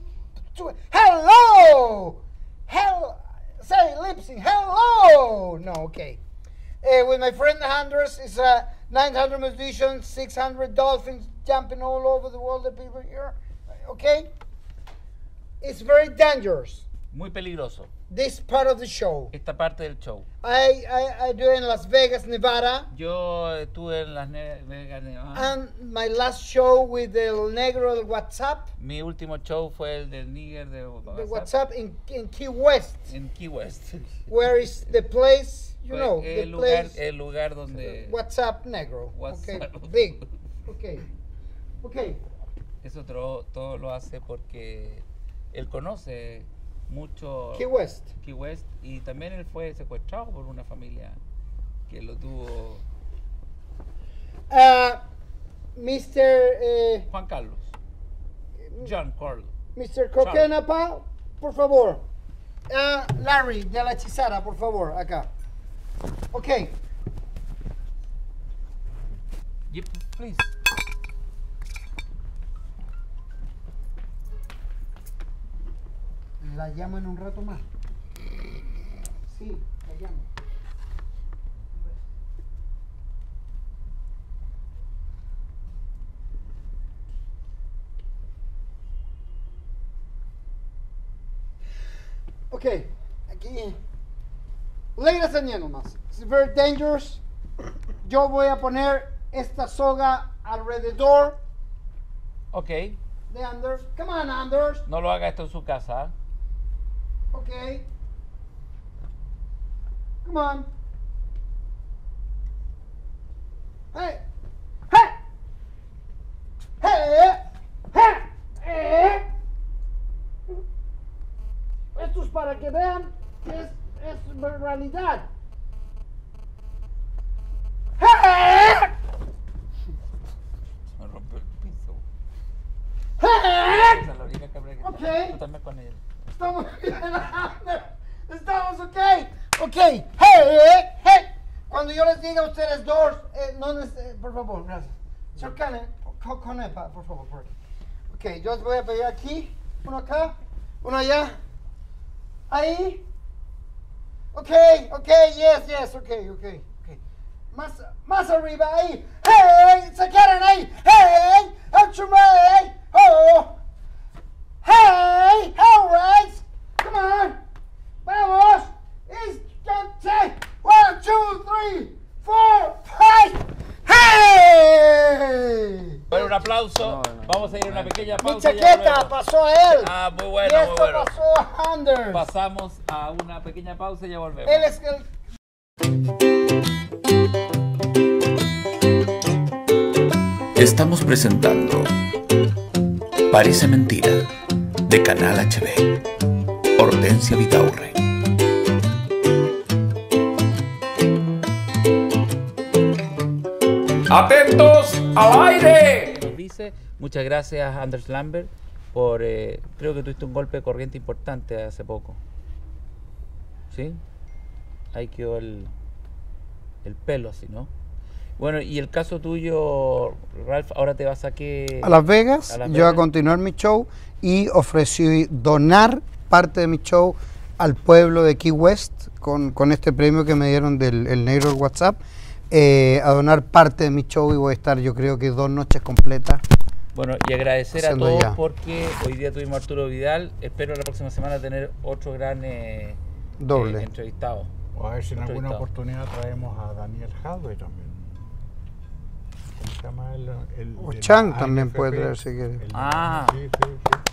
Hello. Hell. Say lip sync. Hello. No, okay. Uh, with my friend Anders, it's uh, nine hundred musicians, six hundred dolphins jumping all over the world. The people here. Okay. It's very dangerous. Muy peligroso. This part of the show. Esta parte del show. I, I, I do in Las Vegas, Nevada. Yo estuve en Las Ne- Vegas, Nevada. And my last show with El Negro del WhatsApp. Mi último show fue el del Níger de The WhatsApp in, in Key West. en Key West. Where is the place, you Fue know, the el lugar, place. el lugar donde WhatsApp Negro. WhatsApp. Okay, big. Okay. Okay. eso todo, todo lo hace porque él conoce mucho Key West. Key West y también él fue secuestrado por una familia que lo tuvo Uh, mister Uh, Juan Carlos, John Carlos. mister Coquenapa, por favor. Uh, Larry de la Hechizara, por favor, acá. Okay. Yep, please. La llamo en un rato más. Sí, la llamo. Okay, aquí. Ladies and gentlemen, it's very dangerous. Yo voy a poner esta soga alrededor Ok, de Anders. Come on, Anders. no lo haga esto en su casa. ¿eh? Okay. Come on. Hey. Hey. Hey. Hey. Hey. Esto es para que vean que es, es realidad. Hey. Me rompió el piso. Hey. Esa es la única cabra que Ok. Tú también con él. Estamos bien, Anders. Estamos ok. Ok. Hey, hey, hey. Cuando yo les diga a ustedes dos, eh, no neces- eh, por favor, gracias. Señor Cane, co- Conepa, por favor. Por. Ok, yo les voy a pedir aquí, uno acá, uno allá. Ahí. Ok, ok, yes, yes, ok, ok, ok. Más, más arriba, ahí. Hey, se quedan ahí. Hey, hey, oh. Hey, all right. Come on. Vamos. It's okay. One, two, three, four, five. Hey. Bueno, un aplauso. aplauso. No, no. Vamos a ir a una pequeña Mi pausa. y ya chaqueta volvemos. pasó a él. Ah, muy Y bueno, muy esto bueno. pasó a Anders. Pasamos a una pequeña pausa y ya volvemos. Él es el... Estamos presentando Parece Mentira, de Canal H B. Hortensia Vidaurre. ¡Atentos al aire! Nos dice, muchas gracias Anders Lambert por, eh, creo que tuviste un golpe de corriente importante hace poco. ¿Sí? Ahí quedó el, el pelo así, ¿no? Bueno, y el caso tuyo, Ralph, ahora te vas a qué... A Las Vegas, a Las yo Vegas. a continuar mi show y ofrecí donar parte de mi show al pueblo de Key West con, con este premio que me dieron del el negro del WhatsApp, eh, a donar parte de mi show y voy a estar yo creo que dos noches completas. Bueno, y agradecer a Haciendo todos ya. porque hoy día tuvimos a Arturo Vidal, espero la próxima semana tener otro gran eh, Doble. eh, entrevistado. O a ver si en Otro alguna invitado. oportunidad traemos a Daniel Hadwe también. ¿Cómo se llama el? el O de la Chang también A N F P? puede traer si quiere. El de- Ah. sí, sí, sí.